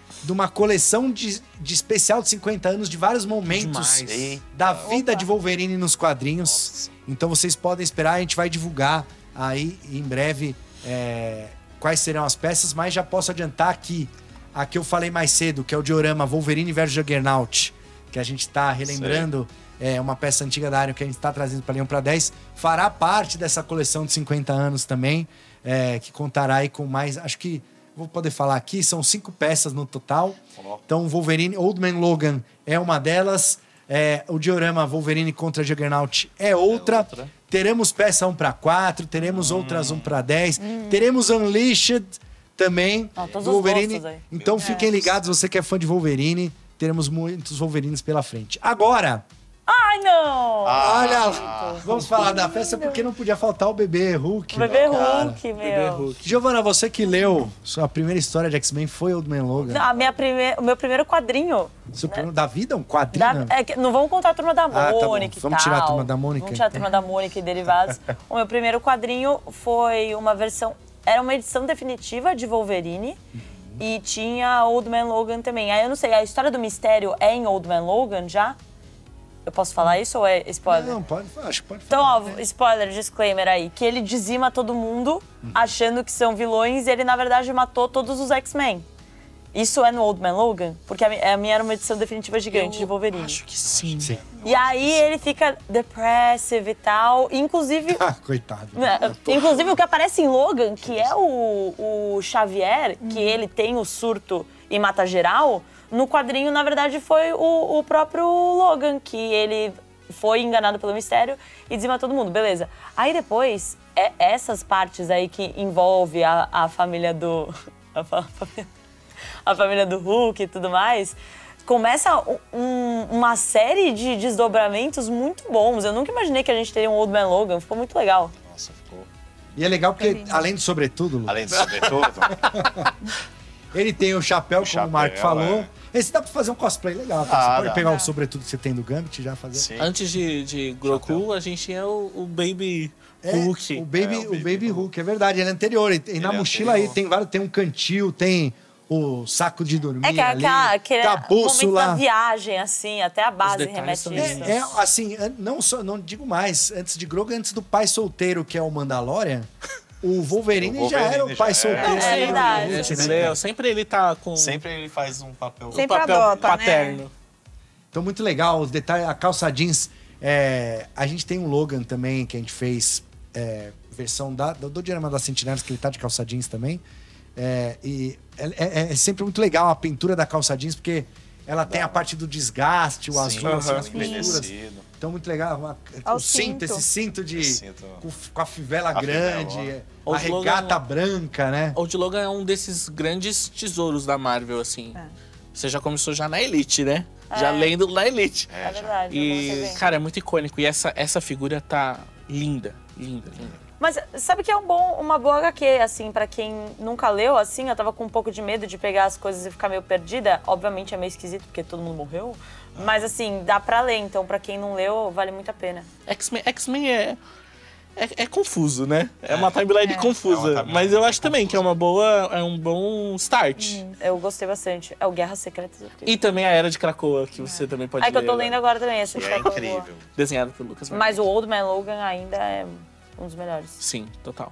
de uma coleção de, de especial de cinquenta anos de vários momentos Demais. da vida Opa. de Wolverine nos quadrinhos. Nossa. Então vocês podem esperar, a gente vai divulgar aí em breve é, quais serão as peças, mas já posso adiantar que a que eu falei mais cedo, que é o diorama Wolverine versus Juggernaut, que a gente está relembrando, é uma peça antiga da Iron que a gente está trazendo para Leão para dez, fará parte dessa coleção de cinquenta anos também, é, que contará aí com mais, acho que vou poder falar aqui, são cinco peças no total. Então, Wolverine, Old Man Logan é uma delas. É, o diorama Wolverine contra Juggernaut é outra. É outra. Teremos peça um para quatro, teremos hum. outras um para dez. Hum. Teremos Unleashed também. Ah, todos do Wolverine. Os então, fiquem ligados, você que é fã de Wolverine, teremos muitos Wolverines pela frente. Agora... Ai, não! Ah, olha, vamos falar da festa porque não podia faltar o bebê Hulk. O bebê cara. Hulk, meu. Bebê Hulk. Giovana, você que leu, sua primeira história de X-Men foi Old Man Logan. Não, a minha prime... O meu primeiro quadrinho. Seu primeiro da vida? Um quadrinho? Da... É que não vamos contar a Turma da Mônica ah, tá bom. e tal. Vamos tirar a Turma da Mônica. Vamos tirar a Turma da Mônica e derivados. O meu primeiro quadrinho foi uma versão... Era uma edição definitiva de Wolverine. Uhum. E tinha Old Man Logan também. Aí eu não sei, a história do mistério é em Old Man Logan já? Eu posso falar isso ou é spoiler? Não, pode, acho que pode então, falar. Então, ó, né? Spoiler, disclaimer aí. Que ele dizima todo mundo, uhum. achando que são vilões, e ele, na verdade, matou todos os X-Men. Isso é no Old Man Logan? Porque a minha era uma edição definitiva gigante Eu de Wolverine. acho que sim. sim. E aí ele fica depressive e tal. Inclusive... Ah, coitado. Inclusive o que aparece em Logan, que é o, o Xavier, hum. que ele tem o surto e mata geral... No quadrinho, na verdade, foi o, o próprio Logan, que ele foi enganado pelo mistério e dizima todo mundo, beleza. Aí depois, é essas partes aí que envolve a, a família do... A, família, a família do Hulk e tudo mais, começa um, uma série de desdobramentos muito bons. Eu nunca imaginei que a gente teria um Old Man Logan, ficou muito legal. Nossa, ficou... E é legal porque, além de sobretudo... Lu, além de sobretudo... Ele tem o chapéu, o como chapéu, o Marco falou. É. Esse dá pra fazer um cosplay legal. Tá? Ah, você pode pegar dá. o sobretudo que você tem do Gambit e já fazer. Sim. Antes de, de Groku, a gente tinha o, o Baby é, Hulk. O Baby, é, o Baby, o Baby Hulk. Hulk, é verdade. Ele é anterior. E, e na é mochila anterior. aí tem vários, tem um cantil, tem o saco de dormir. É que ali, aquele a bússola. momento da viagem, assim, até a base remete isso. É, é, assim, não, só, não digo mais, antes de Grogu, antes do pai solteiro, que é o Mandalorian. O Wolverine, o Wolverine já era o pai solteiro. É, é verdade. É, sempre ele tá com... Sempre ele faz um papel... Sempre um papel adota, paterno. Né? Então, muito legal. Os detalhes, a calça jeans. É, a gente tem um Logan também, que a gente fez é, versão da, do, do diorama das Sentinelas, que ele tá de calça jeans também. É, e é, é, é sempre muito legal a pintura da calça jeans, porque ela tem a parte do desgaste, o Sim, azul, uh-huh. assim, as pinturas. Então, muito legal. Uma, o cinto, esse cinto de cinto. Com, com a fivela a grande, fivela, a regata Logan, branca, né? Old Logan é um desses grandes tesouros da Marvel, assim. É. Você já começou já na Elite, né? É. Já lendo na Elite. É, é verdade. E, cara, é muito icônico. E essa, essa figura tá linda, linda, linda. Mas sabe que é um bom, uma boa agá quê, assim, pra quem nunca leu, assim, eu tava com um pouco de medo de pegar as coisas e ficar meio perdida. Obviamente é meio esquisito, porque todo mundo morreu. Mas, assim, dá pra ler, então pra quem não leu, vale muito a pena. X-Men X-Men é, é, é confuso, né? É uma timeline é. confusa. É uma timeline mas eu acho também confusa. que é uma boa, é um bom start. Hum, eu gostei bastante. É o Guerras Secretas. E também a Era de Krakoa, que você é. também pode ler. É que eu tô lendo agora também, essa é incrível. Desenhado pelo Lucas Martins. Mas o Old Man Logan ainda é um dos melhores. Sim, total.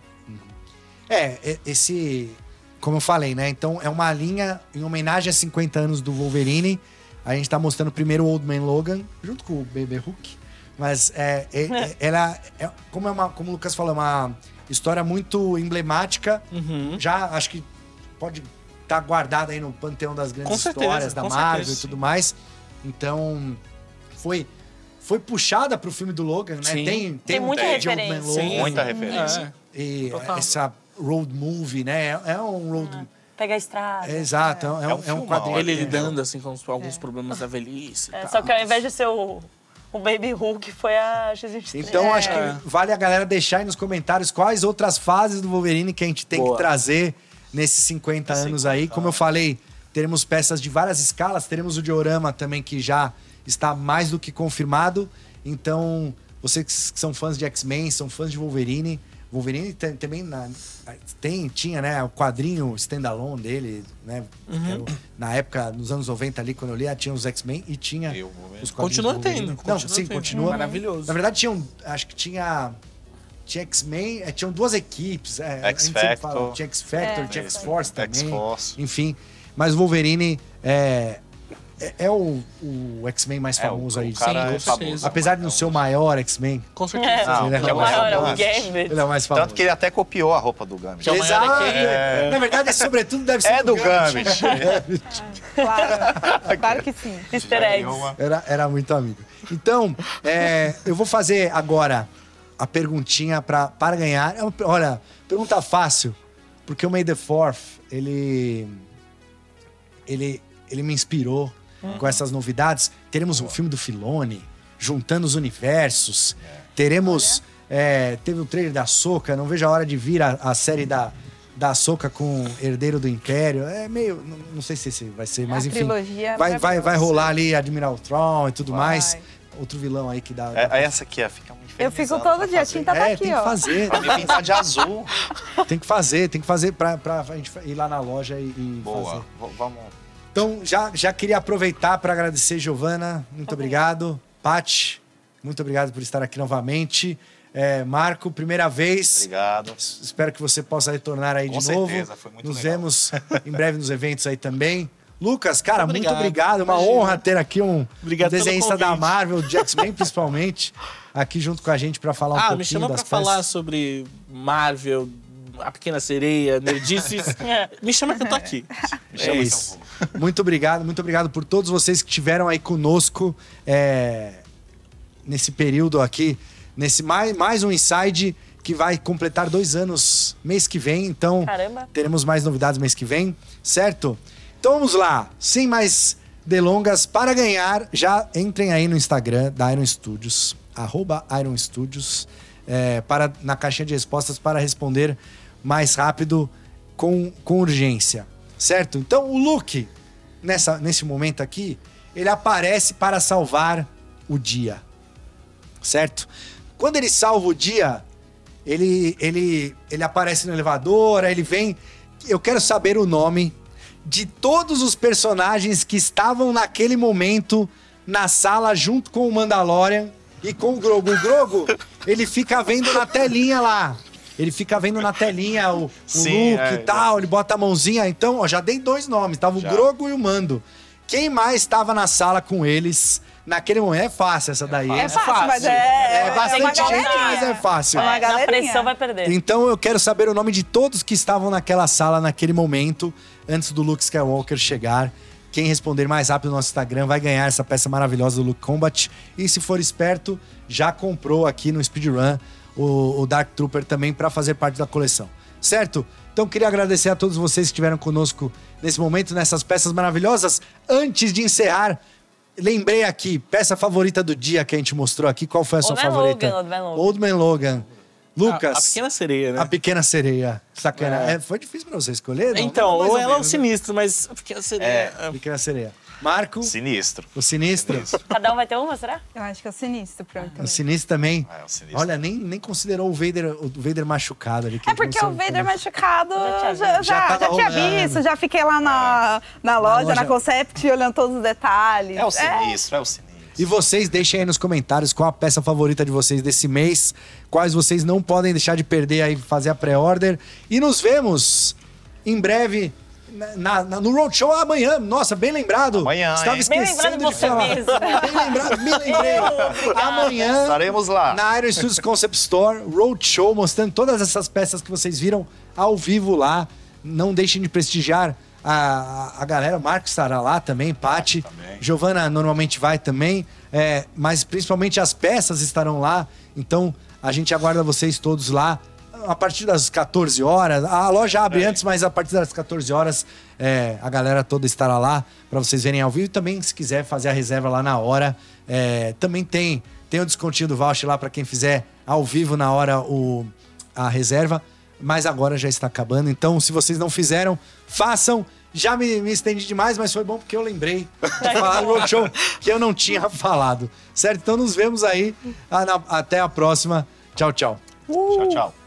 É, esse... Como eu falei, né? Então, é uma linha em homenagem a cinquenta anos do Wolverine. A gente tá mostrando primeiro o Old Man Logan, junto com o Baby Hulk. Mas é, é, é, ela, é, como, é uma, como o Lucas falou, é uma história muito emblemática. Uhum. Já acho que pode estar tá guardada aí no panteão das grandes certeza, histórias da Marvel certeza, e tudo mais. Então, foi, foi puxada pro filme do Logan, né? Sim. Tem, tem, tem um muita de referência. Old Man Logan. Sim, muita referência. É. E Total. essa road movie, né? É, é um road... Ah. Pega a estrada. É, exato, é, é, é um, é um quadrinho. Ele lidando assim com alguns é. problemas da velhice. É, só que ao invés de ser o, o Baby Hulk, foi a X vinte e três. Então, é. acho que vale a galera deixar aí nos comentários quais outras fases do Wolverine que a gente tem Boa. que trazer nesses cinquenta anos aí. Como eu falei, teremos peças de várias escalas, teremos o diorama também que já está mais do que confirmado. Então, vocês que são fãs de X-Men, são fãs de Wolverine, Wolverine tem, também na, tem, tinha, né, o quadrinho standalone dele, né? Uhum. Era o- na época, nos anos noventa ali, quando eu li, tinha os X-Men e tinha os quadrinhos Continua do Wolverine. tendo, Não, continua sim, tendo. continua. Maravilhoso. Na verdade, tinham, acho que tinha... Tinha X-Men, é, tinham duas equipes. É, a gente sempre X-Factor. fala, Tinha X-Factor, É. tinha X-Force também. X-Force. Enfim, mas o Wolverine é, é, é o, o X-Men mais É, o- famoso o aí. cara Sim, é famoso. Apesar de não ser o maior X-Men. Com certeza. Não, ele é que é o mais maior é o famoso. Gambit. Ele é o mais famoso. Tanto que ele até copiou a roupa do Gambit. Exato. É. Na verdade, é, sobretudo, deve ser É do Gambit. Claro, claro que sim. Easter eggs. Era, era muito amigo. Então, é, eu vou fazer agora a perguntinha pra, para ganhar. É uma, olha, pergunta fácil, porque o May the Fourth, ele, ele, ele me inspirou Uhum. com essas novidades. Teremos um filme do Filoni, juntando os universos. Teremos... é, teve o trailer da Ahsoka, não vejo a hora de vir a, a série da, da Ahsoka com Herdeiro do Império. É meio... Não, não sei se esse vai ser, mas A enfim. trilogia Vai, vai, vai maravilhosa. rolar ali Admiral Thrawn e tudo Vai. mais. Outro vilão aí que dá... É, dá- essa aqui, ó, fica muito Eu fico todo dia, a tinta tá É, aqui, tem ó. que fazer. Pra me pintar de azul. Tem que fazer, tem que fazer pra, pra a gente ir lá na loja e, e Boa. fazer. V- Vamos. Então, já, já queria aproveitar para agradecer, Giovana. Muito obrigado. Paty, muito obrigado por estar aqui novamente. É, Marco, primeira vez. Obrigado. S- Espero que você possa retornar aí Com de novo. certeza, foi muito Nos legal. vemos em breve nos eventos aí também. Lucas, cara, muito Obrigado. obrigado. Uma Imagina. honra ter aqui um, Obrigado um pelo desenhista da convite. Marvel, de X-Men principalmente, aqui junto com a gente para falar um Ah, pouquinho me chama pra das falar peças. sobre Marvel, A Pequena Sereia, nerdices. Me chama que eu tô aqui. É isso. Muito obrigado, muito obrigado por todos vocês que estiveram aí conosco é, nesse período aqui, nesse mais, mais um Inside que vai completar dois anos mês que vem. Então, Caramba. teremos mais novidades mês que vem, certo? Então vamos lá, sem mais delongas, para ganhar, já entrem aí no Instagram da Iron Studios, arroba Iron Studios, é, para, na caixinha de respostas para responder mais rápido com, com urgência, certo? Então o Luke, nessa, nesse momento aqui, ele aparece para salvar o dia, certo? Quando ele salva o dia, ele, ele, ele aparece no elevador, aí ele vem... Eu quero saber o nome de todos os personagens que estavam naquele momento na sala junto com o Mandalorian e com o Grogu. O Grogu, ele fica vendo na telinha lá. Ele fica vendo na telinha o, o Sim, Luke é, e tal, ele bota a mãozinha. Então, ó, já dei dois nomes, tava Já. o Grogu e o Mando. Quem mais estava na sala com eles naquele momento? É fácil essa daí. É fácil, mas é... É bastante uma gente, galerinha. mas é fácil. É uma Na galerinha. pressão vai perder. Então eu quero saber o nome de todos que estavam naquela sala naquele momento, antes do Luke Skywalker chegar. Quem responder mais rápido no nosso Instagram vai ganhar essa peça maravilhosa do Luke Combat. E se for esperto, já comprou aqui no Speedrun o, o Dark Trooper também para fazer parte da coleção. Certo? Então queria agradecer a todos vocês que estiveram conosco nesse momento, nessas peças maravilhosas. Antes de encerrar, lembrei aqui, peça favorita do dia que a gente mostrou aqui. Qual foi a sua Old Man favorita? Logan, Old Man Logan. Old Man Logan. Lucas. A, a Pequena Sereia, né? A Pequena Sereia. Sacana. É. É, foi difícil pra você escolher? Não? Então, Mais ou ela é o menos, né? sinistro, mas a Pequena Sereia... É. Pequena Sereia. Marco, Sinistro. o Sinistro. Cada um vai ter uma, será? Eu acho que é o sinistro pra mim O também. Sinistro também. É, o sinistro. Olha, nem, nem considerou o Vader, o Vader machucado ali. que É porque não o sabe Vader como- machucado Já tinha já, já, visto. Já já, tava tinha rolando. visto, já fiquei lá na, na, loja, loja. na Concept, olhando todos os detalhes. É o sinistro, é, o sinistro. E vocês deixem aí nos comentários qual a peça favorita de vocês desse mês, quais vocês não podem deixar de perder aí, fazer a pré-order. E nos vemos em breve na, na- no Roadshow amanhã. Nossa, bem lembrado. Amanhã, Estava hein? Bem esquecendo lembrado de você falar. mesmo. Bem lembrado, me lembrei. Amanhã, Estaremos lá. na Iron Studios Concept Store, Roadshow, mostrando todas essas peças que vocês viram ao vivo lá. Não deixem de prestigiar a, a galera. O Marco estará lá também, Paty. Também. Giovana normalmente vai também. É, mas principalmente as peças estarão lá. Então a gente aguarda vocês todos lá a partir das quatorze horas. A loja abre É. antes, mas a partir das quatorze horas é, a galera toda estará lá para vocês verem ao vivo. E também, se quiser fazer a reserva lá na hora, é, também tem, tem o descontinho do voucher lá para quem fizer ao vivo na hora o, a reserva. Mas agora já está acabando. Então, se vocês não fizeram, façam. Já me, me estendi demais, mas foi bom porque eu lembrei de falar no Roadshow que eu não tinha falado. Certo? Então nos vemos aí. Ah, na- Até a próxima. Tchau, tchau. Tchau, tchau.